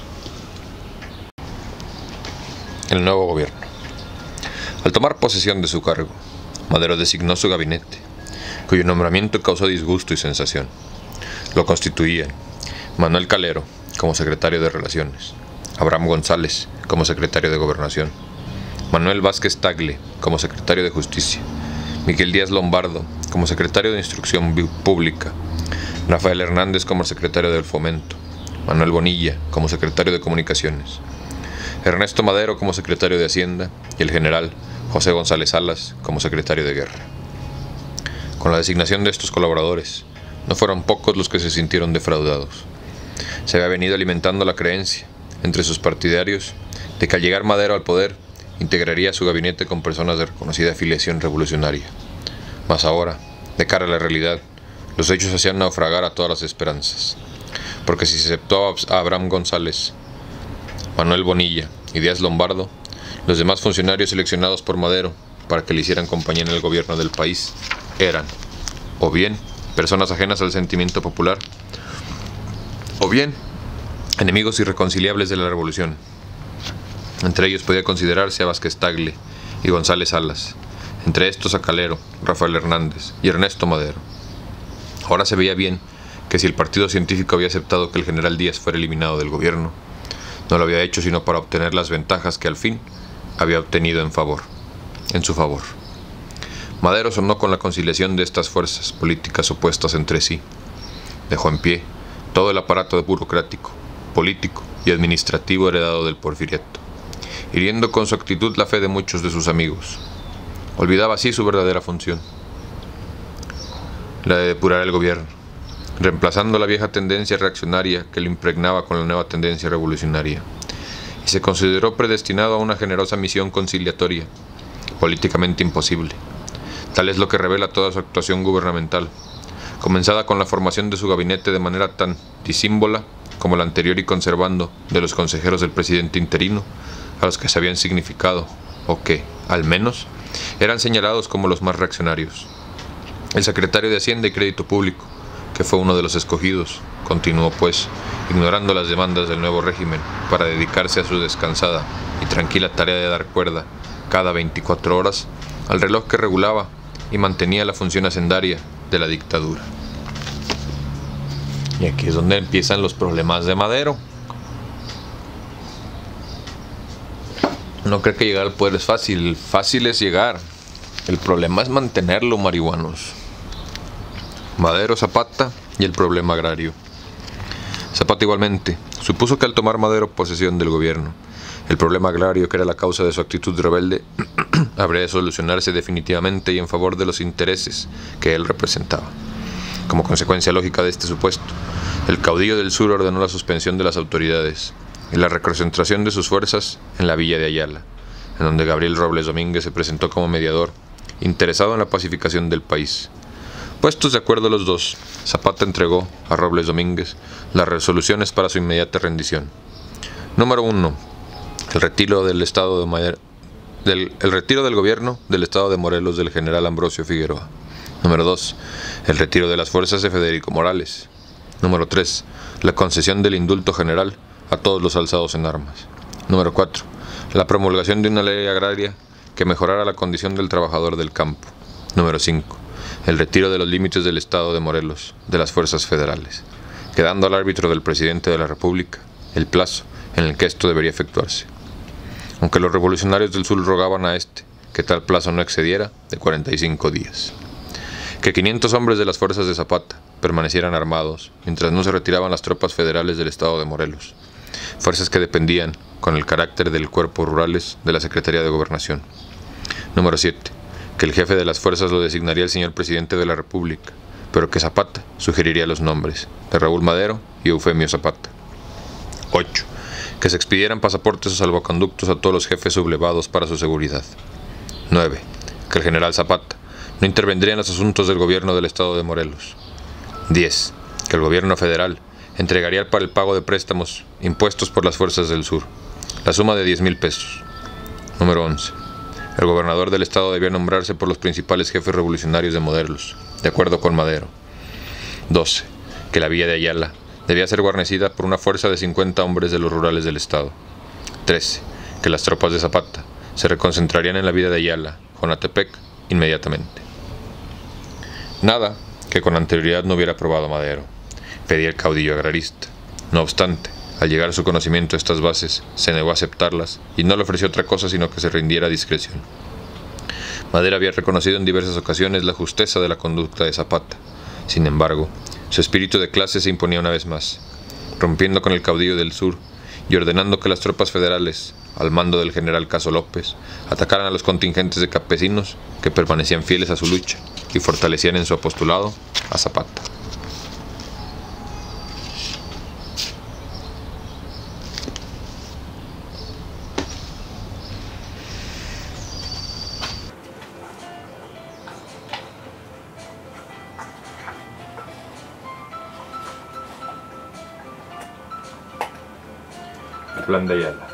El nuevo gobierno. Al tomar posesión de su cargo, Madero designó su gabinete, cuyo nombramiento causó disgusto y sensación. Lo constituían Manuel Calero como secretario de Relaciones, Abraham González como secretario de Gobernación, Manuel Vázquez Tagle como secretario de Justicia, Miguel Díaz Lombardo como secretario de Instrucción Pública, Rafael Hernández como secretario del Fomento, Manuel Bonilla como secretario de Comunicaciones, Ernesto Madero como secretario de Hacienda y el general José González Salas como secretario de Guerra. Con la designación de estos colaboradores, no fueron pocos los que se sintieron defraudados. Se había venido alimentando la creencia entre sus partidarios de que al llegar Madero al poder, integraría su gabinete con personas de reconocida afiliación revolucionaria. Mas ahora, de cara a la realidad, los hechos hacían naufragar a todas las esperanzas, porque si se aceptó a Abraham González, Manuel Bonilla y Díaz Lombardo, los demás funcionarios seleccionados por Madero para que le hicieran compañía en el gobierno del país eran, o bien, personas ajenas al sentimiento popular, o bien, enemigos irreconciliables de la revolución. Entre ellos podía considerarse a Vázquez Tagle y González Salas, entre estos a Calero, Rafael Hernández y Ernesto Madero. Ahora se veía bien que si el partido científico había aceptado que el general Díaz fuera eliminado del gobierno, no lo había hecho sino para obtener las ventajas que al fin había obtenido en favor, en su favor. Madero sonó con la conciliación de estas fuerzas políticas opuestas entre sí. Dejó en pie todo el aparato burocrático, político y administrativo heredado del porfiriato, hiriendo con su actitud la fe de muchos de sus amigos. Olvidaba así su verdadera función, la de depurar el gobierno, reemplazando la vieja tendencia reaccionaria que lo impregnaba con la nueva tendencia revolucionaria, y se consideró predestinado a una generosa misión conciliatoria, políticamente imposible. Tal es lo que revela toda su actuación gubernamental, comenzada con la formación de su gabinete de manera tan disímbola como la anterior y conservando de los consejeros del presidente interino, a los que se habían significado, o que, al menos, eran señalados como los más reaccionarios. El secretario de Hacienda y Crédito Público, que fue uno de los escogidos, continuó, pues, ignorando las demandas del nuevo régimen para dedicarse a su descansada y tranquila tarea de dar cuerda, cada veinticuatro horas, al reloj que regulaba y mantenía la función hacendaria de la dictadura. Y aquí es donde empiezan los problemas de Madero. No creo que llegar al poder es fácil, fácil es llegar. El problema es mantenerlo, marihuanos. Madero, Zapata y el problema agrario. Zapata igualmente supuso que al tomar Madero posesión del gobierno, el problema agrario, que era la causa de su actitud rebelde, habría de solucionarse definitivamente y en favor de los intereses que él representaba. Como consecuencia lógica de este supuesto, el caudillo del sur ordenó la suspensión de las autoridades y la reconcentración de sus fuerzas en la villa de Ayala, en donde Gabriel Robles Domínguez se presentó como mediador, interesado en la pacificación del país. Puestos de acuerdo los dos, Zapata entregó a Robles Domínguez las resoluciones para su inmediata rendición. Número uno. El retiro del estado de Mayer, del, el retiro del gobierno del estado de Morelos del general Ambrosio Figueroa. Número dos. El retiro de las fuerzas de Federico Morales. Número tres. La concesión del indulto general a todos los alzados en armas. Número cuatro. La promulgación de una ley agraria que mejorara la condición del trabajador del campo. Número cinco. El retiro de los límites del estado de Morelos de las fuerzas federales, quedando al árbitro del presidente de la República el plazo en el que esto debería efectuarse, aunque los revolucionarios del sur rogaban a este que tal plazo no excediera de cuarenta y cinco días. Que quinientos hombres de las fuerzas de Zapata permanecieran armados mientras no se retiraban las tropas federales del estado de Morelos, fuerzas que dependían, con el carácter del cuerpo rurales, de la Secretaría de Gobernación. Número siete. Que el jefe de las fuerzas lo designaría el señor presidente de la República, pero que Zapata sugeriría los nombres de Raúl Madero y Eufemio Zapata. ocho. Que se expidieran pasaportes o salvoconductos a todos los jefes sublevados para su seguridad. nueve. Que el general Zapata no intervendría en los asuntos del gobierno del estado de Morelos. diez. Que el gobierno federal entregaría para el pago de préstamos impuestos por las fuerzas del sur la suma de diez mil pesos. Número once. El gobernador del estado debía nombrarse por los principales jefes revolucionarios de Morelos, de acuerdo con Madero. doce. Que la villa de Ayala debía ser guarnecida por una fuerza de cincuenta hombres de los rurales del estado. trece. Que las tropas de Zapata se reconcentrarían en la villa de Ayala, Jonatepec, inmediatamente. Nada que con anterioridad no hubiera aprobado Madero, pedía el caudillo agrarista. No obstante, al llegar a su conocimiento estas bases, se negó a aceptarlas y no le ofreció otra cosa sino que se rindiera a discreción. Madero había reconocido en diversas ocasiones la justeza de la conducta de Zapata. Sin embargo, Su espíritu de clase se imponía una vez más, rompiendo con el caudillo del sur y ordenando que las tropas federales, al mando del general Caso López, atacaran a los contingentes de campesinos que permanecían fieles a su lucha y fortalecían en su apostolado a Zapata. El plan de Ayala.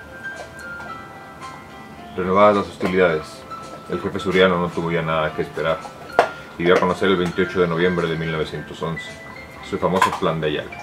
Renovadas las hostilidades, el jefe suriano no tuvo ya nada que esperar y dio a conocer el veintiocho de noviembre de mil novecientos once su famoso plan de Ayala.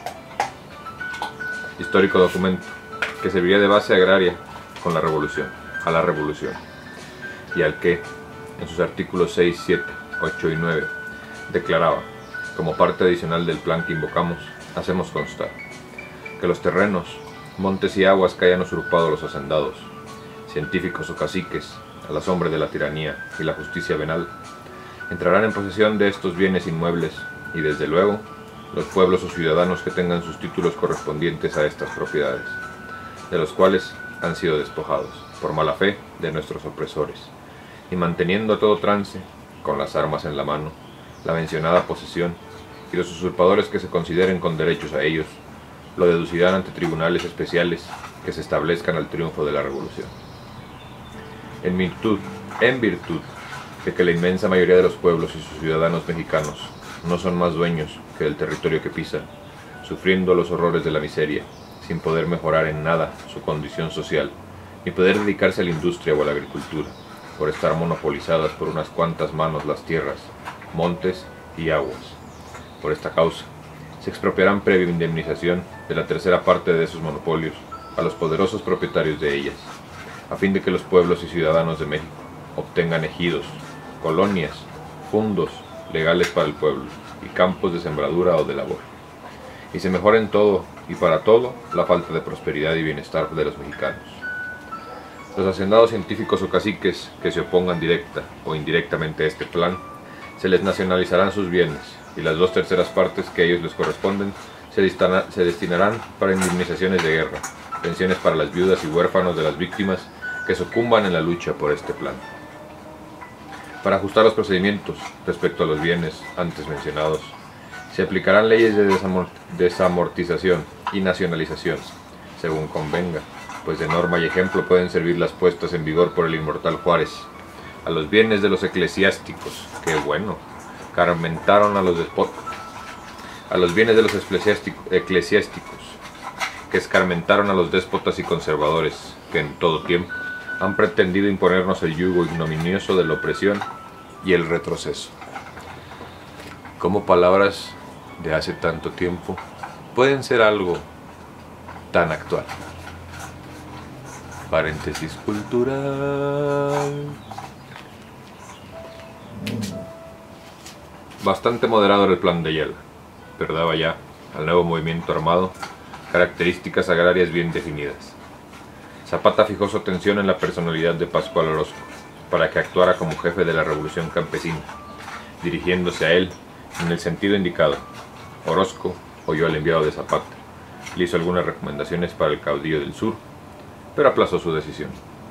Histórico documento que serviría de base agraria con la revolución, a la revolución, y al que, en sus artículos seis, siete, ocho y nueve, declaraba, como parte adicional del plan que invocamos, hacemos constar que los terrenos, montes y aguas que hayan usurpado los hacendados, científicos o caciques, a la sombra de la tiranía y la justicia venal, entrarán en posesión de estos bienes inmuebles y, desde luego, los pueblos o ciudadanos que tengan sus títulos correspondientes a estas propiedades, de los cuales han sido despojados, por mala fe, de nuestros opresores, y manteniendo a todo trance, con las armas en la mano, la mencionada posesión, y los usurpadores que se consideren con derechos a ellos, lo deducirán ante tribunales especiales que se establezcan al triunfo de la revolución. En virtud, en virtud de que la inmensa mayoría de los pueblos y sus ciudadanos mexicanos no son más dueños que del territorio que pisan, sufriendo los horrores de la miseria, sin poder mejorar en nada su condición social, ni poder dedicarse a la industria o a la agricultura, por estar monopolizadas por unas cuantas manos las tierras, montes y aguas. Por esta causa, se expropiarán previa indemnización de la tercera parte de esos monopolios a los poderosos propietarios de ellas, a fin de que los pueblos y ciudadanos de México obtengan ejidos, colonias, fundos legales para el pueblo y campos de sembradura o de labor, y se mejore en todo y para todo la falta de prosperidad y bienestar de los mexicanos. Los hacendados científicos o caciques que se opongan directa o indirectamente a este plan, se les nacionalizarán sus bienes, y las dos terceras partes que a ellos les corresponden se, se destinarán para indemnizaciones de guerra, pensiones para las viudas y huérfanos de las víctimas que sucumban en la lucha por este plan. Para ajustar los procedimientos respecto a los bienes antes mencionados, se aplicarán leyes de desamort desamortización y nacionalización, según convenga, pues de norma y ejemplo pueden servir las puestas en vigor por el inmortal Juárez, a los bienes de los eclesiásticos, que bueno, carmentaron a los despotas, a los bienes de los eclesiásticos, que escarmentaron a los déspotas y conservadores, que en todo tiempo han pretendido imponernos el yugo ignominioso de la opresión y el retroceso. ¿Cómo palabras de hace tanto tiempo pueden ser algo tan actual? Paréntesis cultural. Bastante moderado era el plan de Ayala, pero daba ya al nuevo movimiento armado características agrarias bien definidas. Zapata fijó su atención en la personalidad de Pascual Orozco, para que actuara como jefe de la revolución campesina. Dirigiéndose a él en el sentido indicado, Orozco oyó al enviado de Zapata, le hizo algunas recomendaciones para el caudillo del sur, pero aplazó su decisión.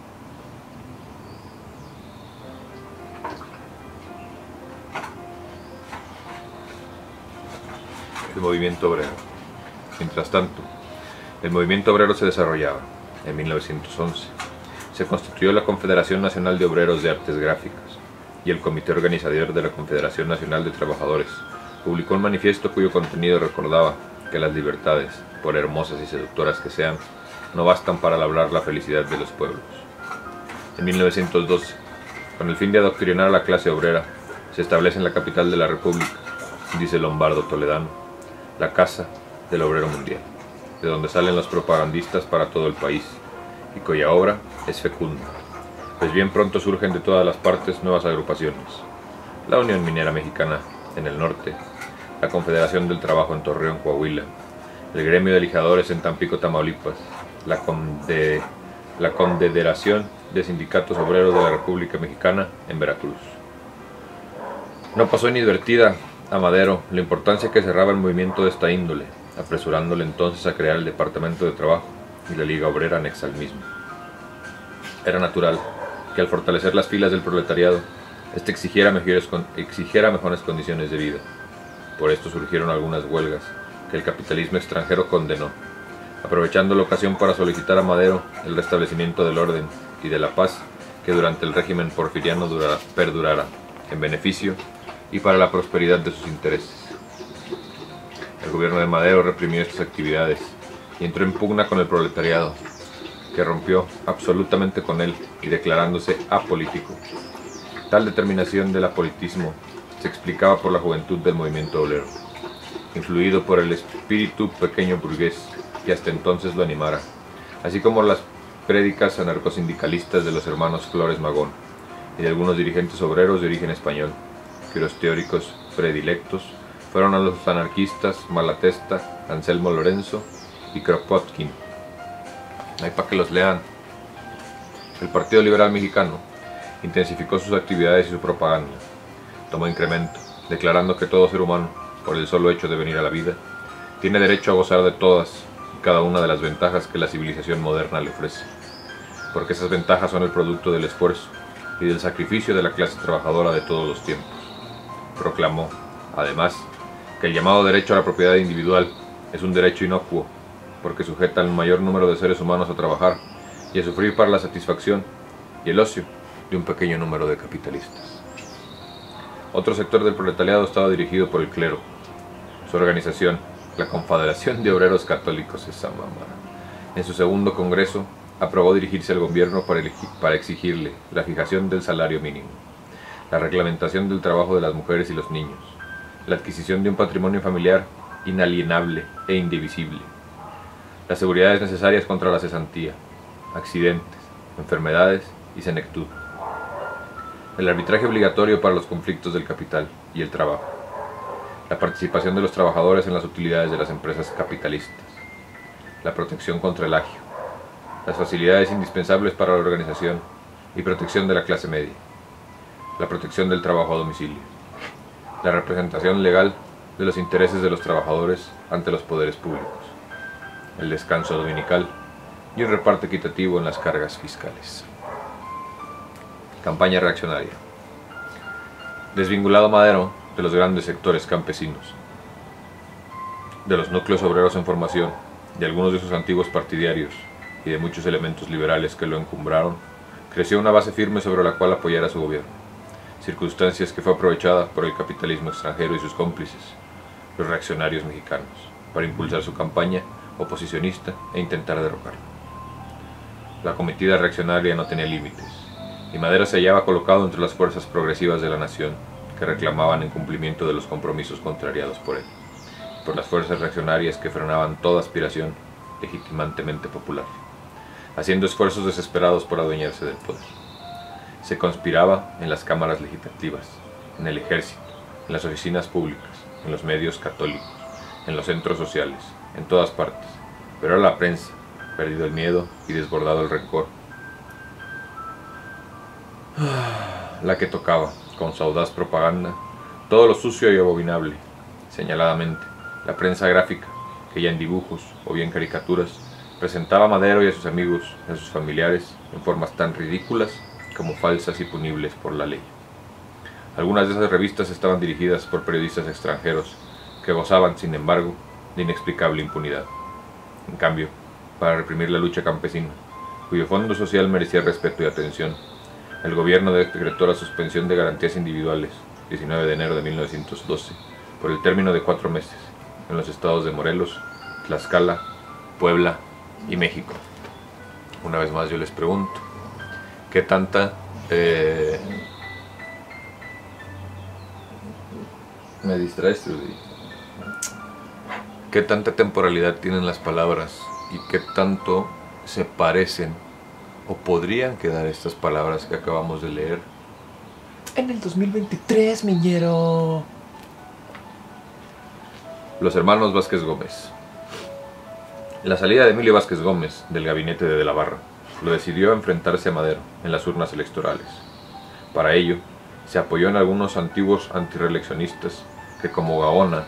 El movimiento obrero. Mientras tanto, el movimiento obrero se desarrollaba. En mil novecientos once, se constituyó la Confederación Nacional de Obreros de Artes Gráficas y el Comité Organizador de la Confederación Nacional de Trabajadores publicó un manifiesto cuyo contenido recordaba que las libertades, por hermosas y seductoras que sean, no bastan para labrar la felicidad de los pueblos. En mil novecientos doce, con el fin de adoctrinar a la clase obrera, se establece en la capital de la República, dice Lombardo Toledano, la Casa del Obrero Mundial, de donde salen los propagandistas para todo el país, y cuya obra es fecunda, pues bien pronto surgen de todas las partes nuevas agrupaciones: la Unión Minera Mexicana en el norte, la Confederación del Trabajo en Torreón, Coahuila, el Gremio de Lijadores en Tampico, Tamaulipas, la, Conde, la Confederación de Sindicatos Obreros de la República Mexicana en Veracruz. No pasó inadvertida a Madero la importancia que cerraba el movimiento de esta índole, apresurándole entonces a crear el Departamento de Trabajo y la Liga Obrera anexa al mismo. Era natural que al fortalecer las filas del proletariado, éste exigiera mejores, exigiera mejores condiciones de vida. Por esto surgieron algunas huelgas que el capitalismo extranjero condenó, aprovechando la ocasión para solicitar a Madero el restablecimiento del orden y de la paz que durante el régimen porfiriano durara, perdurara, en beneficio y para la prosperidad de sus intereses. El gobierno de Madero reprimió estas actividades y entró en pugna con el proletariado, que rompió absolutamente con él y declarándose apolítico. Tal determinación del apolitismo se explicaba por la juventud del movimiento obrero, influido por el espíritu pequeño burgués que hasta entonces lo animara, así como las prédicas anarcosindicalistas de los hermanos Flores Magón y de algunos dirigentes obreros de origen español, cuyos teóricos predilectos fueron a los anarquistas Malatesta, Anselmo Lorenzo y Kropotkin. Ahí para que los lean. El Partido Liberal Mexicano intensificó sus actividades y su propaganda. Tomó incremento, declarando que todo ser humano, por el solo hecho de venir a la vida, tiene derecho a gozar de todas y cada una de las ventajas que la civilización moderna le ofrece, porque esas ventajas son el producto del esfuerzo y del sacrificio de la clase trabajadora de todos los tiempos. Proclamó, además, que el llamado derecho a la propiedad individual es un derecho inocuo, porque sujeta al mayor número de seres humanos a trabajar y a sufrir para la satisfacción y el ocio de un pequeño número de capitalistas. Otro sector del proletariado estaba dirigido por el clero. Su organización, la Confederación de Obreros Católicos, esa mamá, en su segundo congreso, aprobó dirigirse al gobierno para, para exigirle la fijación del salario mínimo, la reglamentación del trabajo de las mujeres y los niños, la adquisición de un patrimonio familiar inalienable e indivisible, las seguridades necesarias contra la cesantía, accidentes, enfermedades y senectud, el arbitraje obligatorio para los conflictos del capital y el trabajo, la participación de los trabajadores en las utilidades de las empresas capitalistas, la protección contra el agio, las facilidades indispensables para la organización y protección de la clase media, la protección del trabajo a domicilio, la representación legal de los intereses de los trabajadores ante los poderes públicos, el descanso dominical y un reparto equitativo en las cargas fiscales. Campaña reaccionaria. Desvinculado Madero de los grandes sectores campesinos, de los núcleos obreros en formación, de algunos de sus antiguos partidarios y de muchos elementos liberales que lo encumbraron, creció una base firme sobre la cual apoyar a su gobierno, circunstancias que fue aprovechada por el capitalismo extranjero y sus cómplices, los reaccionarios mexicanos, para impulsar su campaña oposicionista e intentar derrocarlo. La cometida reaccionaria no tenía límites, y Madero se hallaba colocado entre las fuerzas progresivas de la nación que reclamaban el cumplimiento de los compromisos contrariados por él, por las fuerzas reaccionarias que frenaban toda aspiración legítimamente popular, haciendo esfuerzos desesperados por adueñarse del poder. Se conspiraba en las cámaras legislativas, en el ejército, en las oficinas públicas, en los medios católicos, en los centros sociales, en todas partes, pero era la prensa, perdido el miedo y desbordado el rencor, la que tocaba, con su audaz propaganda, todo lo sucio y abominable, señaladamente, la prensa gráfica, que ya en dibujos o bien caricaturas, presentaba a Madero y a sus amigos y a sus familiares en formas tan ridículas como falsas y punibles por la ley. Algunas de esas revistas estaban dirigidas por periodistas extranjeros que gozaban, sin embargo, de inexplicable impunidad. En cambio, para reprimir la lucha campesina, cuyo fondo social merecía respeto y atención, el gobierno decretó la suspensión de garantías individuales, diecinueve de enero de mil novecientos doce, por el término de cuatro meses, en los estados de Morelos, Tlaxcala, Puebla y México. Una vez más yo les pregunto, ¿qué tanta... Eh, me distraes, Trudy. ¿Qué tanta temporalidad tienen las palabras y qué tanto se parecen o podrían quedar estas palabras que acabamos de leer en el dos mil veintitrés, miñero? Los hermanos Vázquez Gómez. La salida de Emilio Vázquez Gómez del gabinete de De la Barra lo decidió a enfrentarse a Madero en las urnas electorales. Para ello, se apoyó en algunos antiguos antireeleccionistas que como Gaona,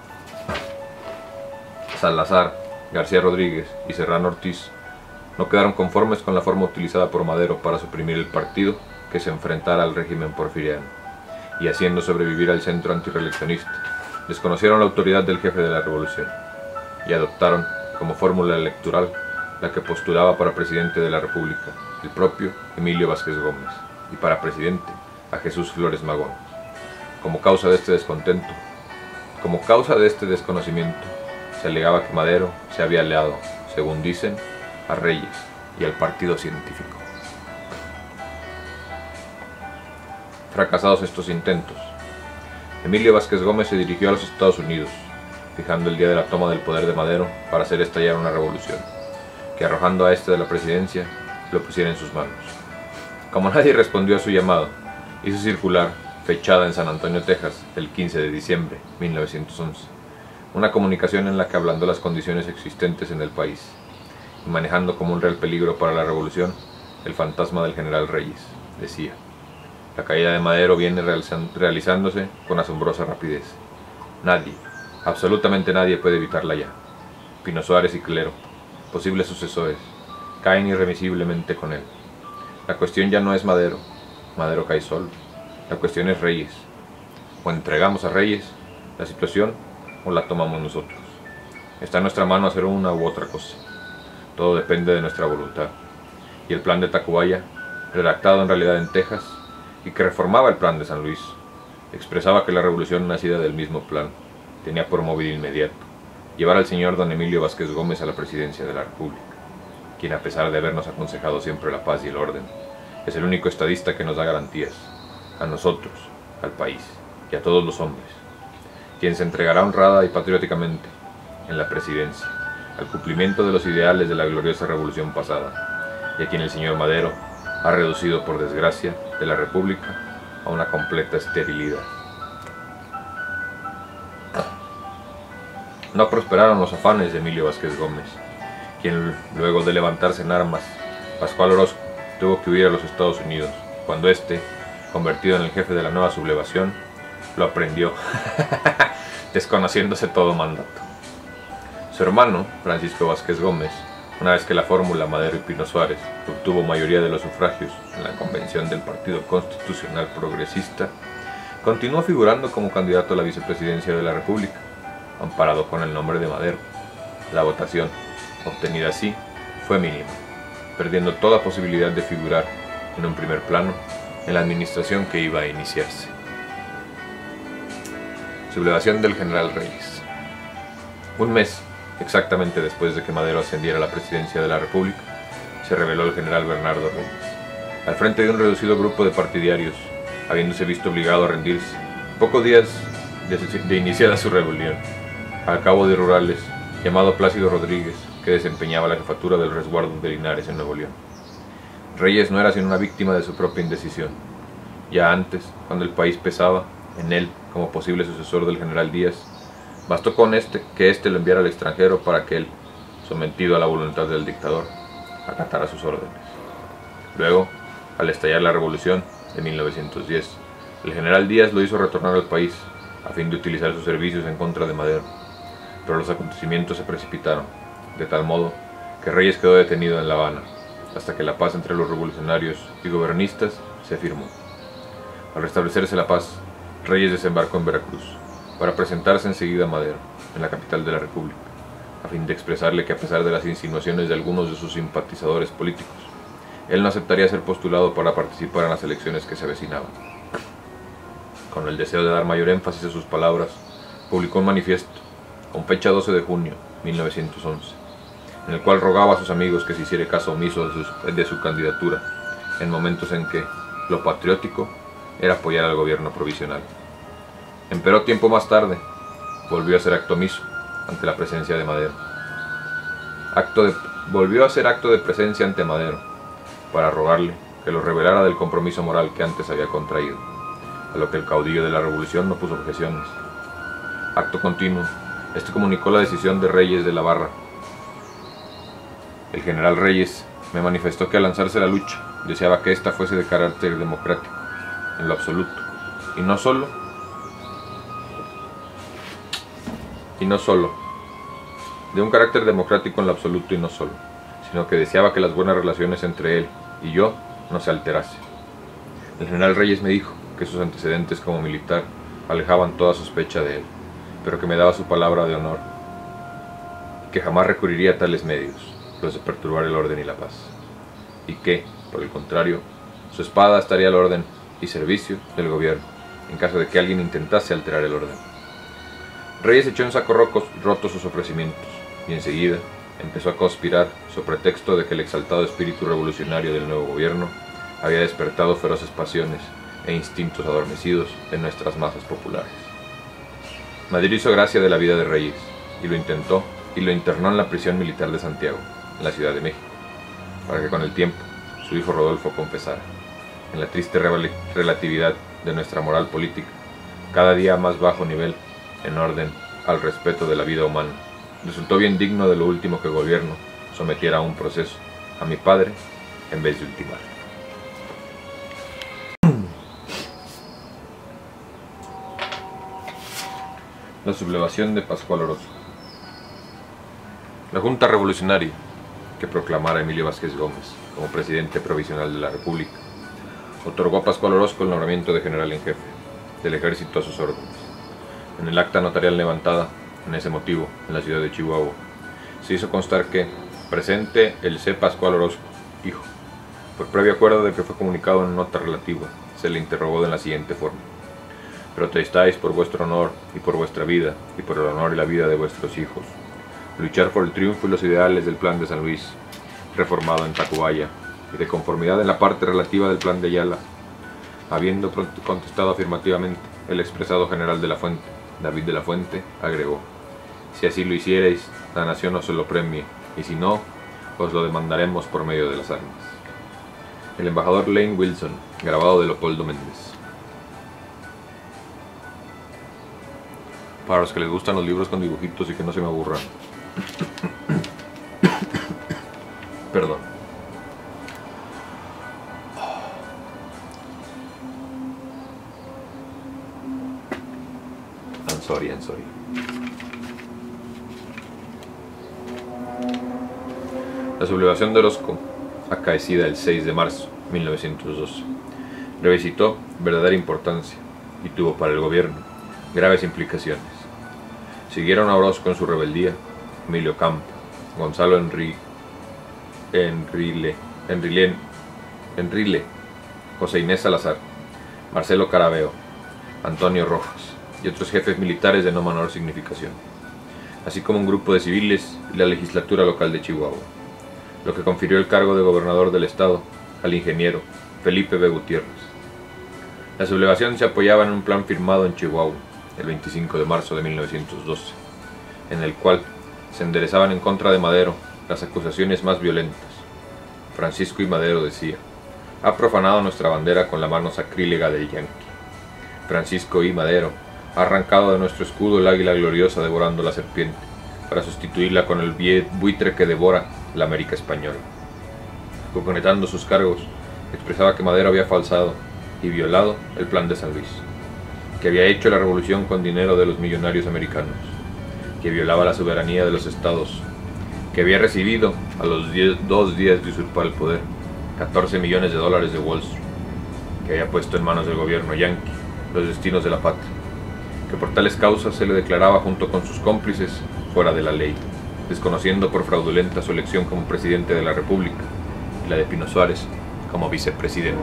Salazar, García Rodríguez y Serrano Ortiz no quedaron conformes con la forma utilizada por Madero para suprimir el partido que se enfrentara al régimen porfiriano, y haciendo sobrevivir al centro antirreeleccionista, desconocieron la autoridad del jefe de la revolución y adoptaron como fórmula electoral la que postulaba para presidente de la República el propio Emilio Vázquez Gómez y para presidente a Jesús Flores Magón. Como causa de este descontento, como causa de este desconocimiento, se alegaba que Madero se había aliado, según dicen, a Reyes y al Partido Científico. Fracasados estos intentos, Emilio Vázquez Gómez se dirigió a los Estados Unidos, fijando el día de la toma del poder de Madero para hacer estallar una revolución, que arrojando a este de la presidencia, lo pusiera en sus manos. Como nadie respondió a su llamado, hizo circular, fechada en San Antonio, Texas, el quince de diciembre de mil novecientos once, una comunicación en la que ablandó las condiciones existentes en el país, y manejando como un real peligro para la revolución el fantasma del general Reyes, decía: la caída de Madero viene realizándose con asombrosa rapidez. Nadie, absolutamente nadie puede evitarla ya. Pino Suárez y Clero, posibles sucesores, caen irremisiblemente con él. La cuestión ya no es Madero, Madero cae solo. La cuestión es Reyes. O entregamos a Reyes la situación o la tomamos nosotros. Está en nuestra mano hacer una u otra cosa. Todo depende de nuestra voluntad. Y el plan de Tacubaya, redactado en realidad en Texas, y que reformaba el plan de San Luis, expresaba que la revolución nacida del mismo plan tenía por móvil inmediato llevar al señor don Emilio Vázquez Gómez a la presidencia de la República, quien, a pesar de habernos aconsejado siempre la paz y el orden, es el único estadista que nos da garantías, a nosotros, al país y a todos los hombres, quien se entregará honrada y patrióticamente en la presidencia al cumplimiento de los ideales de la gloriosa revolución pasada, y a quien el señor Madero ha reducido, por desgracia, de la República a una completa esterilidad. No prosperaron los afanes de Emilio Vázquez Gómez, quien, luego de levantarse en armas, Pascual Orozco tuvo que huir a los Estados Unidos, cuando éste, convertido en el jefe de la nueva sublevación, lo aprendió, desconociéndose todo mandato. Su hermano, Francisco Vázquez Gómez, una vez que la fórmula Madero y Pino Suárez obtuvo mayoría de los sufragios en la convención del Partido Constitucional Progresista, continuó figurando como candidato a la vicepresidencia de la República, amparado con el nombre de Madero. La votación, obtenida así, fue mínima, perdiendo toda posibilidad de figurar en un primer plano en la administración que iba a iniciarse. Sublevación del general Reyes. Un mes exactamente después de que Madero ascendiera a la presidencia de la República, se reveló el general Bernardo Reyes, al frente de un reducido grupo de partidarios, habiéndose visto obligado a rendirse, pocos días de, de iniciada su rebelión, al cabo de rurales, llamado Plácido Rodríguez, que desempeñaba la jefatura del resguardo de Linares en Nuevo León. Reyes no era sino una víctima de su propia indecisión. Ya antes, cuando el país pesaba en él como posible sucesor del general Díaz, bastó con este que éste lo enviara al extranjero para que él, sometido a la voluntad del dictador, acatara sus órdenes. Luego, al estallar la revolución de mil novecientos diez, el general Díaz lo hizo retornar al país a fin de utilizar sus servicios en contra de Madero, pero los acontecimientos se precipitaron, de tal modo que Reyes quedó detenido en La Habana, hasta que la paz entre los revolucionarios y gobernistas se firmó. Al restablecerse la paz, Reyes desembarcó en Veracruz, para presentarse enseguida a Madero, en la capital de la República, a fin de expresarle que, a pesar de las insinuaciones de algunos de sus simpatizadores políticos, él no aceptaría ser postulado para participar en las elecciones que se avecinaban. Con el deseo de dar mayor énfasis a sus palabras, publicó un manifiesto, con fecha doce de junio de mil novecientos once, en el cual rogaba a sus amigos que se hiciera caso omiso de su, de su candidatura, en momentos en que lo patriótico era apoyar al gobierno provisional. Empero tiempo más tarde, volvió a hacer acto omiso ante la presencia de Madero. Acto de, volvió a hacer acto de presencia ante Madero, para rogarle que lo revelara del compromiso moral que antes había contraído, a lo que el caudillo de la revolución no puso objeciones. Acto continuo, este comunicó la decisión de Reyes de la Barra. El general Reyes me manifestó que al lanzarse la lucha, deseaba que ésta fuese de carácter democrático, en lo absoluto, y no solo y no solo, de un carácter democrático en lo absoluto y no solo, sino que deseaba que las buenas relaciones entre él y yo no se alterasen. El general Reyes me dijo que sus antecedentes como militar alejaban toda sospecha de él, pero que me daba su palabra de honor, que jamás recurriría a tales medios, los de perturbar el orden y la paz, y que, por el contrario, su espada estaría al orden y servicio del gobierno, en caso de que alguien intentase alterar el orden. Reyes echó en saco roto sus ofrecimientos, y enseguida empezó a conspirar sobre pretexto de que el exaltado espíritu revolucionario del nuevo gobierno había despertado feroces pasiones e instintos adormecidos en nuestras masas populares. Madrid hizo gracia de la vida de Reyes, y lo intentó y lo internó en la prisión militar de Santiago, en la Ciudad de México, para que con el tiempo su hijo Rodolfo confesara, en la triste relatividad de nuestra moral política, cada día a más bajo nivel, en orden al respeto de la vida humana, resultó bien digno de lo último que el gobierno sometiera a un proceso a mi padre en vez de ultimar. La sublevación de Pascual Orozco. La Junta Revolucionaria, que proclamara a Emilio Vázquez Gómez como presidente provisional de la República, otorgó a Pascual Orozco el nombramiento de general en jefe del ejército a sus órdenes. En el acta notarial levantada en ese motivo en la ciudad de Chihuahua, se hizo constar que, presente el C. Pascual Orozco, hijo, por previo acuerdo de que fue comunicado en nota relativa, se le interrogó de la siguiente forma: protestáis por vuestro honor y por vuestra vida y por el honor y la vida de vuestros hijos, luchar por el triunfo y los ideales del Plan de San Luis, reformado en Tacubaya, y de conformidad en la parte relativa del Plan de Ayala. Habiendo contestado afirmativamente, el expresado general de la Fuente, David de la Fuente, agregó: si así lo hicierais, la nación os lo premie, y si no, os lo demandaremos por medio de las armas. El embajador Lane Wilson, grabado de Leopoldo Méndez. Para los que les gustan los libros con dibujitos y que no se me aburran. Perdón. I'm sorry, I'm sorry. La sublevación de Orozco, acaecida el seis de marzo de mil novecientos doce, revisitó verdadera importancia y tuvo para el gobierno graves implicaciones. Siguieron a Orozco en su rebeldía Emilio Campo, Gonzalo Enri, Enrile, Enrile, Enrile, José Inés Salazar, Marcelo Caraveo, Antonio Rojas y otros jefes militares de no menor significación, así como un grupo de civiles y la legislatura local de Chihuahua, lo que confirió el cargo de gobernador del estado al ingeniero Felipe B. Gutiérrez. La sublevación se apoyaba en un plan firmado en Chihuahua el veinticinco de marzo de mil novecientos doce, en el cual se enderezaban en contra de Madero las acusaciones más violentas. Francisco I. Madero decía: ha profanado nuestra bandera con la mano sacrílega del yanqui. Francisco I. Madero ha arrancado de nuestro escudo el águila gloriosa devorando la serpiente, para sustituirla con el buitre que devora la América española. Conectando sus cargos, expresaba que Madero había falsado y violado el Plan de San Luis, que había hecho la revolución con dinero de los millonarios americanos, que violaba la soberanía de los estados, que había recibido, a los diez, dos días de usurpar el poder, catorce millones de dólares de Wall Street, que había puesto en manos del gobierno yanqui los destinos de la patria, que por tales causas se le declaraba junto con sus cómplices fuera de la ley, desconociendo por fraudulenta su elección como presidente de la República y la de Pino Suárez como vicepresidente.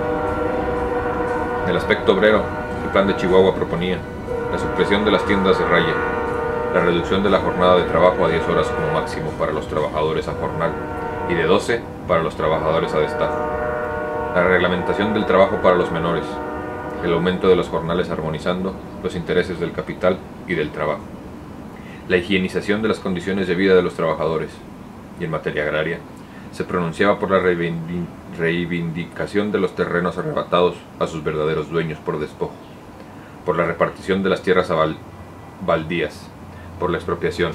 En el aspecto obrero, el plan de Chihuahua proponía la supresión de las tiendas de raya, la reducción de la jornada de trabajo a diez horas como máximo para los trabajadores a jornal y de doce para los trabajadores a destajo, la reglamentación del trabajo para los menores, el aumento de los jornales armonizando los intereses del capital y del trabajo, la higienización de las condiciones de vida de los trabajadores, y en materia agraria se pronunciaba por la reivindicación de los terrenos arrebatados a sus verdaderos dueños por despojo, por la repartición de las tierras baldías, por la expropiación,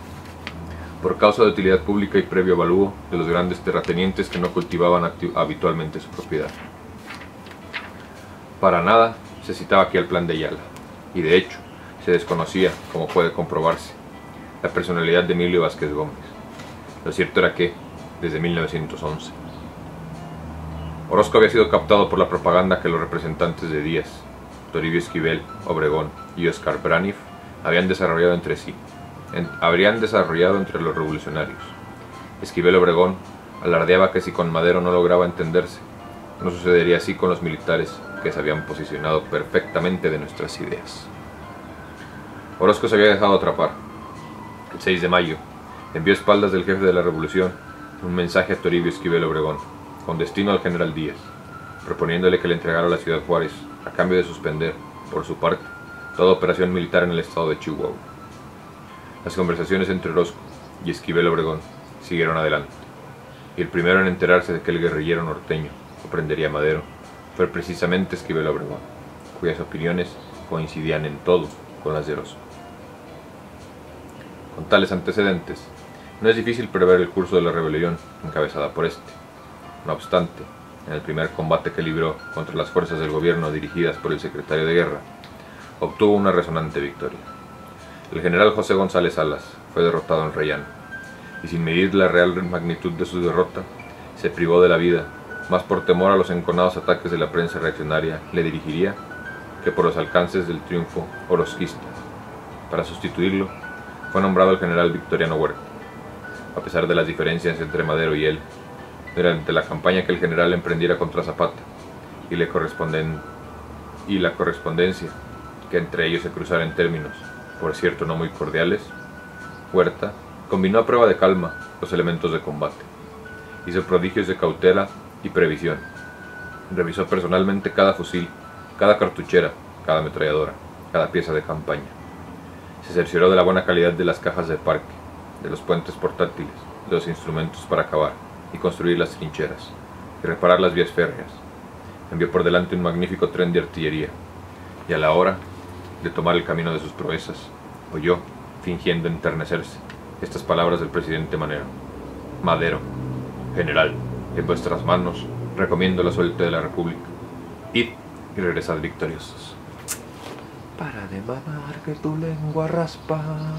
por causa de utilidad pública y previo avalúo de los grandes terratenientes que no cultivaban habitualmente su propiedad. Para nada se citaba aquí el Plan de Ayala, y de hecho Se desconocía, como puede comprobarse, la personalidad de Emilio Vázquez Gómez. Lo cierto era que, desde mil novecientos once, Orozco había sido captado por la propaganda que los representantes de Díaz, Toribio Esquivel, Obregón y Oscar Braniff habían desarrollado entre sí, en, habrían desarrollado entre los revolucionarios. Esquivel Obregón alardeaba que si con Madero no lograba entenderse, no sucedería así con los militares que se habían posicionado perfectamente de nuestras ideas. Orozco se había dejado atrapar. El seis de mayo envió a espaldas del jefe de la revolución un mensaje a Toribio Esquivel Obregón, con destino al general Díaz, proponiéndole que le entregara la ciudad Juárez a cambio de suspender, por su parte, toda operación militar en el estado de Chihuahua. Las conversaciones entre Orozco y Esquivel Obregón siguieron adelante, y el primero en enterarse de que el guerrillero norteño prendería a Madero fue precisamente Esquivel Obregón, cuyas opiniones coincidían en todo con las de Orozco. Con tales antecedentes, no es difícil prever el curso de la rebelión encabezada por este. No obstante, en el primer combate que libró contra las fuerzas del gobierno dirigidas por el secretario de Guerra, obtuvo una resonante victoria. El general José González Salas fue derrotado en Rellano, y sin medir la real magnitud de su derrota, se privó de la vida, más por temor a los enconados ataques de la prensa reaccionaria le dirigiría, que por los alcances del triunfo orozquista. Para sustituirlo, fue nombrado el general Victoriano Huerta. A pesar de las diferencias entre Madero y él, durante la campaña que el general emprendiera contra Zapata y, le corresponden, y la correspondencia que entre ellos se cruzara en términos, por cierto no muy cordiales, Huerta combinó a prueba de calma los elementos de combate, hizo prodigios de cautela y previsión, revisó personalmente cada fusil, cada cartuchera, cada ametralladora, cada pieza de campaña. Se cercioró de la buena calidad de las cajas de parque, de los puentes portátiles, de los instrumentos para cavar y construir las trincheras, y reparar las vías férreas. Envió por delante un magnífico tren de artillería, y a la hora de tomar el camino de sus proezas, oyó, fingiendo enternecerse, estas palabras del presidente Madero: Madero, general, en vuestras manos recomiendo la suerte de la República. Id y regresad victoriosos. Para de mamar que tu lengua raspa.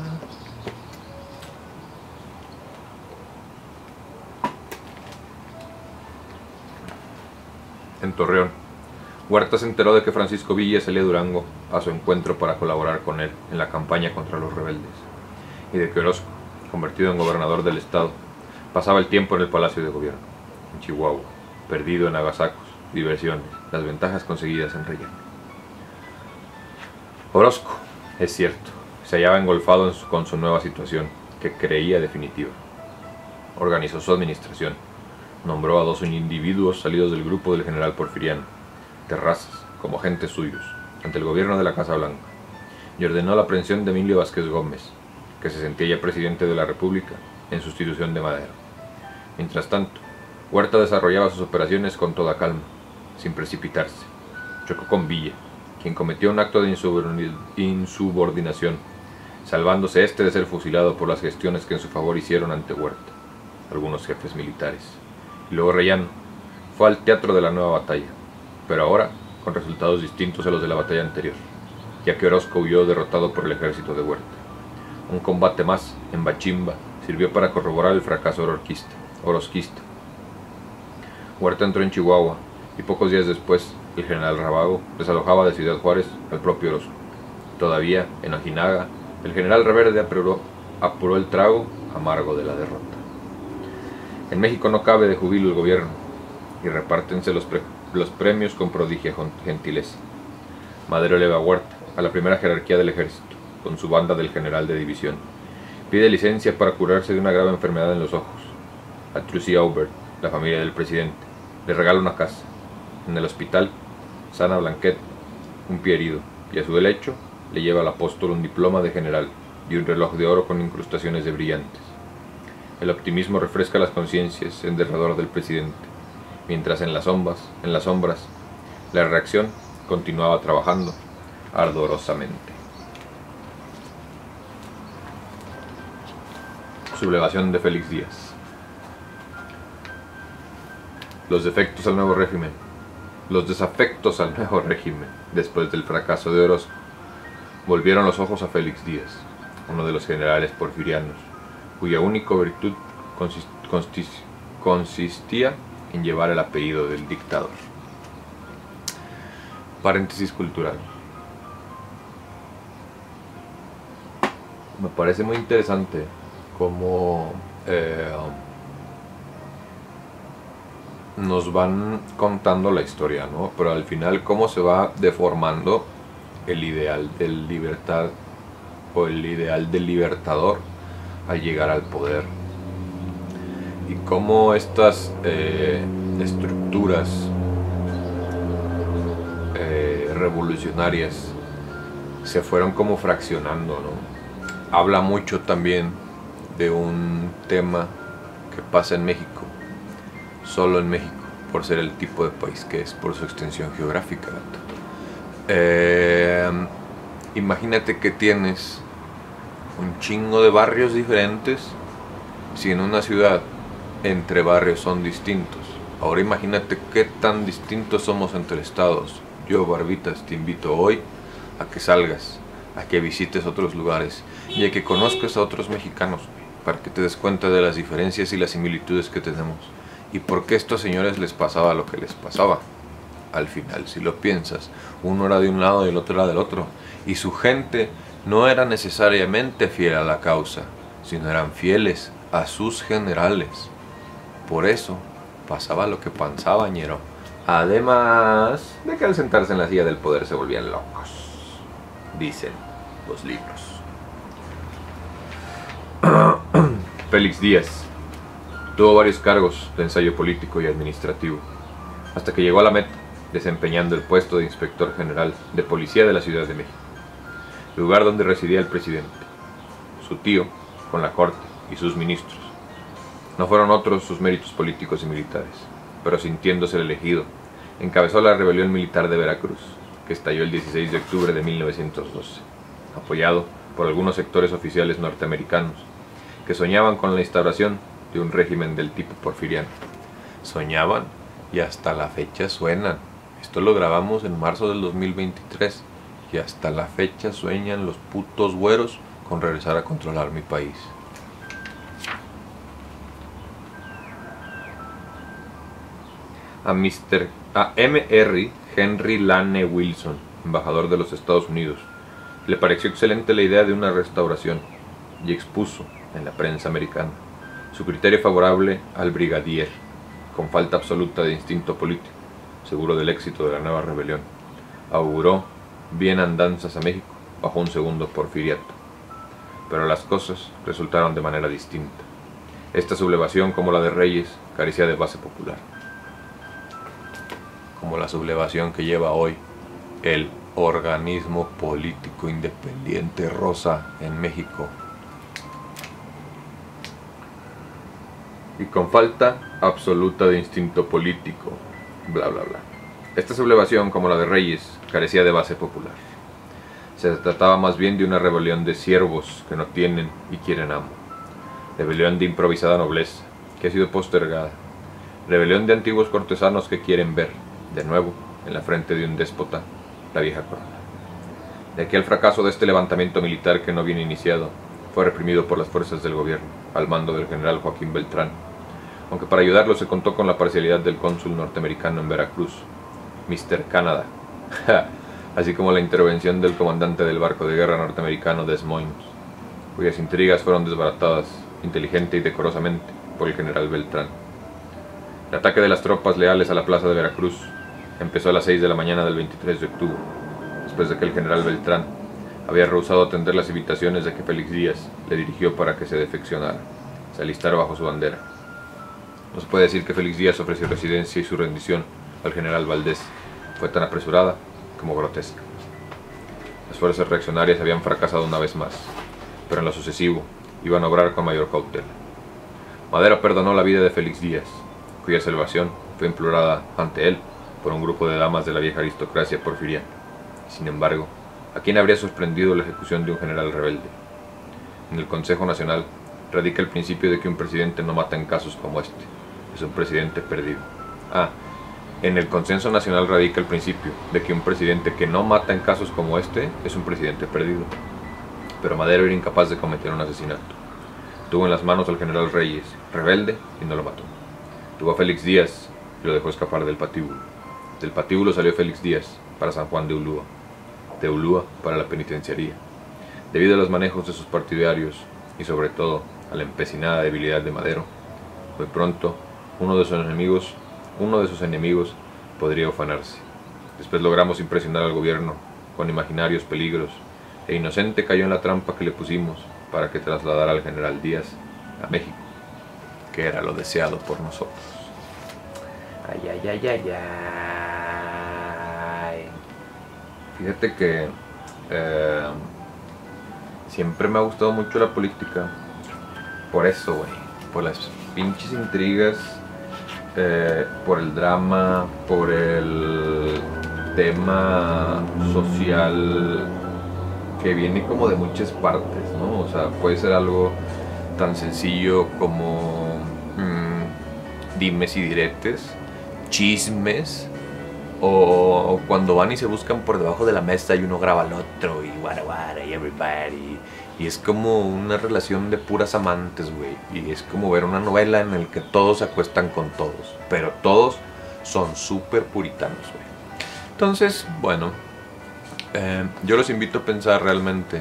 En Torreón, Huerta se enteró de que Francisco Villa salía de Durango a su encuentro para colaborar con él en la campaña contra los rebeldes, y de que Orozco, convertido en gobernador del estado, pasaba el tiempo en el Palacio de Gobierno, en Chihuahua, perdido en agasacos, diversiones, las ventajas conseguidas en Rellano. Orozco, es cierto, se hallaba engolfado en su, con su nueva situación, que creía definitiva. Organizó su administración, nombró a dos individuos salidos del grupo del general Porfiriano, Terrazas, como agentes suyos, ante el gobierno de la Casa Blanca, y ordenó la aprehensión de Emilio Vázquez Gómez, que se sentía ya presidente de la República, en sustitución de Madero. Mientras tanto, Huerta desarrollaba sus operaciones con toda calma, sin precipitarse. Chocó con Villa, quien cometió un acto de insubordinación, salvándose este de ser fusilado por las gestiones que en su favor hicieron ante Huerta algunos jefes militares. Y luego Rellano fue al teatro de la nueva batalla, pero ahora con resultados distintos a los de la batalla anterior, ya que Orozco huyó derrotado por el ejército de Huerta. Un combate más en Bachimba sirvió para corroborar el fracaso orozquista. orozquista. Huerta entró en Chihuahua y pocos días después el general Rábago desalojaba de Ciudad Juárez al propio Orozco. Todavía en Ojinaga, el general Reverde apuró, apuró el trago amargo de la derrota. En México no cabe de jubilo el gobierno, y repártense los, pre los premios con prodigia gentileza. Madero eleva a Huerta a la primera jerarquía del ejército, con su banda del general de división. Pide licencia para curarse de una grave enfermedad en los ojos. A Trucy Aubert, la familia del presidente, le regala una casa. En el hospital, sana Blanquet, un pie herido, y a su lecho le lleva al apóstol un diploma de general y un reloj de oro con incrustaciones de brillantes. El optimismo refresca las conciencias en derredor del presidente, mientras en las sombras, en las sombras, la reacción continuaba trabajando ardorosamente. Sublevación de Félix Díaz. Los defectos al nuevo régimen, los desafectos al nuevo régimen, después del fracaso de Orozco, volvieron los ojos a Félix Díaz, uno de los generales porfirianos, cuya única virtud consist consist consistía en llevar el apellido del dictador. Paréntesis cultural. Me parece muy interesante cómo eh, nos van contando la historia, ¿no? Pero al final cómo se va deformando el ideal del libertad o el ideal del libertador al llegar al poder, y cómo estas eh, estructuras eh, revolucionarias se fueron como fraccionando, ¿no? Habla mucho también de un tema que pasa en México, solo en México, por ser el tipo de país que es, por su extensión geográfica. Eh, imagínate que tienes un chingo de barrios diferentes. Si en una ciudad entre barrios son distintos, ahora imagínate qué tan distintos somos entre estados. Yo, Barbitas, te invito hoy a que salgas, a que visites otros lugares y a que conozcas a otros mexicanos, para que te des cuenta de las diferencias y las similitudes que tenemos y por qué a estos señores les pasaba lo que les pasaba. Al final, si lo piensas, uno era de un lado y el otro era del otro, y su gente no era necesariamente fiel a la causa, sino eran fieles a sus generales. Por eso pasaba lo que pasaba, ñero. Además de que al sentarse en la silla del poder se volvían locos, dicen los libros. Félix Díaz tuvo varios cargos de ensayo político y administrativo, hasta que llegó a la meta, desempeñando el puesto de inspector general de policía de la Ciudad de México, lugar donde residía el presidente, su tío, con la corte y sus ministros. No fueron otros sus méritos políticos y militares, pero sintiéndose el elegido, encabezó la rebelión militar de Veracruz, que estalló el dieciséis de octubre de mil novecientos doce, apoyado por algunos sectores oficiales norteamericanos, que soñaban con la instauración de un régimen del tipo porfiriano. Soñaban y hasta la fecha suenan. Esto lo grabamos en marzo del dos mil veintitrés y hasta la fecha sueñan los putos güeros con regresar a controlar mi país. A mister a M R Henry Lane Wilson, embajador de los Estados Unidos, le pareció excelente la idea de una restauración y expuso en la prensa americana su criterio favorable al brigadier, con falta absoluta de instinto político, seguro del éxito de la nueva rebelión. Auguró bien andanzas a México bajo un segundo porfiriato. Pero las cosas resultaron de manera distinta. Esta sublevación, como la de Reyes, carecía de base popular, como la sublevación que lleva hoy el organismo político independiente rosa en México. Y con falta absoluta de instinto político, bla bla bla. Esta sublevación, como la de Reyes, carecía de base popular. Se trataba más bien de una rebelión de siervos que no tienen y quieren amo. Rebelión de improvisada nobleza, que ha sido postergada. Rebelión de antiguos cortesanos que quieren ver, de nuevo, en la frente de un déspota, la vieja corona. De aquí al fracaso de este levantamiento militar que no viene iniciado, fue reprimido por las fuerzas del gobierno, al mando del general Joaquín Beltrán, aunque para ayudarlo se contó con la parcialidad del cónsul norteamericano en Veracruz, mister Canadá, así como la intervención del comandante del barco de guerra norteamericano Des Moines, cuyas intrigas fueron desbaratadas inteligente y decorosamente por el general Beltrán. El ataque de las tropas leales a la plaza de Veracruz empezó a las seis de la mañana del veintitrés de octubre, después de que el general Beltrán había rehusado atender las invitaciones de que Félix Díaz le dirigió para que se defeccionara, se alistara bajo su bandera. No se puede decir que Félix Díaz ofreció residencia y su rendición al general Valdés fue tan apresurada como grotesca. Las fuerzas reaccionarias habían fracasado una vez más, pero en lo sucesivo iban a obrar con mayor cautela. Madero perdonó la vida de Félix Díaz, cuya salvación fue implorada ante él por un grupo de damas de la vieja aristocracia porfiriana. Sin embargo, ¿a quién habría sorprendido la ejecución de un general rebelde? En el Consejo Nacional radica el principio de que un presidente no mata en casos como este. Es un presidente perdido. Ah, En el consenso nacional radica el principio de que un presidente que no mata en casos como este es un presidente perdido. Pero Madero era incapaz de cometer un asesinato. Tuvo en las manos al general Reyes, rebelde, y no lo mató. Tuvo a Félix Díaz y lo dejó escapar del patíbulo. Del patíbulo salió Félix Díaz para San Juan de Ulúa, de Ulúa para la penitenciaría. Debido a los manejos de sus partidarios y sobre todo a la empecinada debilidad de Madero, muy pronto uno de sus enemigos, uno de sus enemigos podría ufanarse. Después logramos impresionar al gobierno con imaginarios peligros e Inocente cayó en la trampa que le pusimos para que trasladara al general Díaz a México, que era lo deseado por nosotros. Ay, ay, ay, ay, ay. Fíjate que eh, siempre me ha gustado mucho la política. Por eso, güey. Por las pinches intrigas, eh, por el drama, por el tema social que viene como de muchas partes, ¿no? O sea, puede ser algo tan sencillo como mmm, dimes y diretes, chismes, o cuando van y se buscan por debajo de la mesa y uno graba al otro y guara guara y everybody, y es como una relación de puras amantes, güey, y es como ver una novela en la que todos se acuestan con todos, pero todos son súper puritanos, güey. Entonces, bueno, eh, yo los invito a pensar realmente,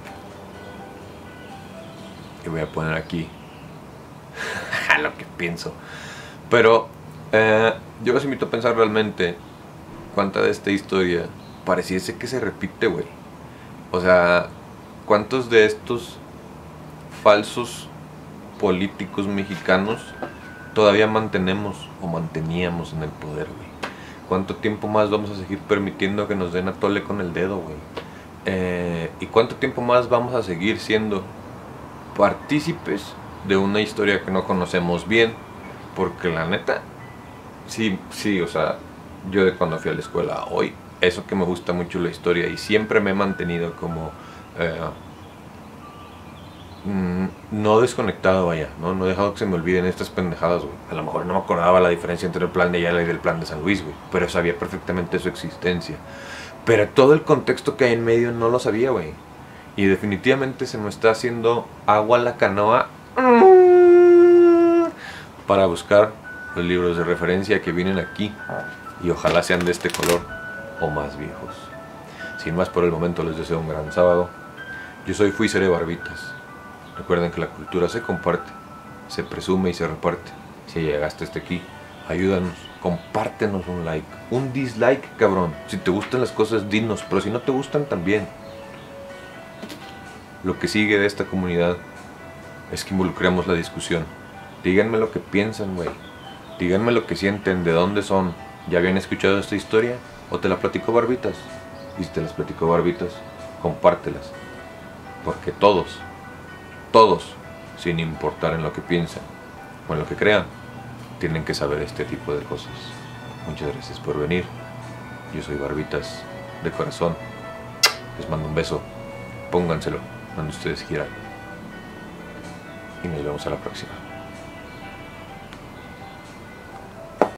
y voy a poner aquí lo que pienso, pero eh, yo los invito a pensar realmente cuánta de esta historia pareciese que se repite, güey. O sea, cuántos de estos falsos políticos mexicanos todavía mantenemos o manteníamos en el poder, güey. ¿Cuánto tiempo más vamos a seguir permitiendo que nos den a tole con el dedo, güey? Eh, ¿Y cuánto tiempo más vamos a seguir siendo partícipes de una historia que no conocemos bien? Porque la neta, sí, sí, o sea, yo de cuando fui a la escuela a hoy, eso que me gusta mucho la historia y siempre me he mantenido como eh, no desconectado, vaya, ¿no? No he dejado que se me olviden estas pendejadas, güey. A lo mejor no me acordaba la diferencia entre el plan de Ayala y el plan de San Luis, güey, pero sabía perfectamente su existencia. Pero todo el contexto que hay en medio no lo sabía, güey. Y definitivamente se me está haciendo agua la canoa para buscar los libros de referencia que vienen aquí y ojalá sean de este color o más viejos. Sin más por el momento, les deseo un gran sábado. Yo soy Fui Seré Barbitas. Recuerden que la cultura se comparte, se presume y se reparte. Si llegaste hasta aquí, ayúdanos, compártenos un like, un dislike, cabrón. Si te gustan las cosas, dinos, pero si no te gustan, también. Lo que sigue de esta comunidad es que involucremos la discusión. Díganme lo que piensan, güey. Díganme lo que sienten, de dónde son. ¿Ya habían escuchado esta historia? ¿O te la platicó Barbitas? Y si te las platicó Barbitas, compártelas. Porque todos, todos, sin importar en lo que piensan o en lo que crean, tienen que saber este tipo de cosas. Muchas gracias por venir. Yo soy Barbitas, de corazón. Les mando un beso. Pónganselo donde ustedes quieran. Y nos vemos a la próxima.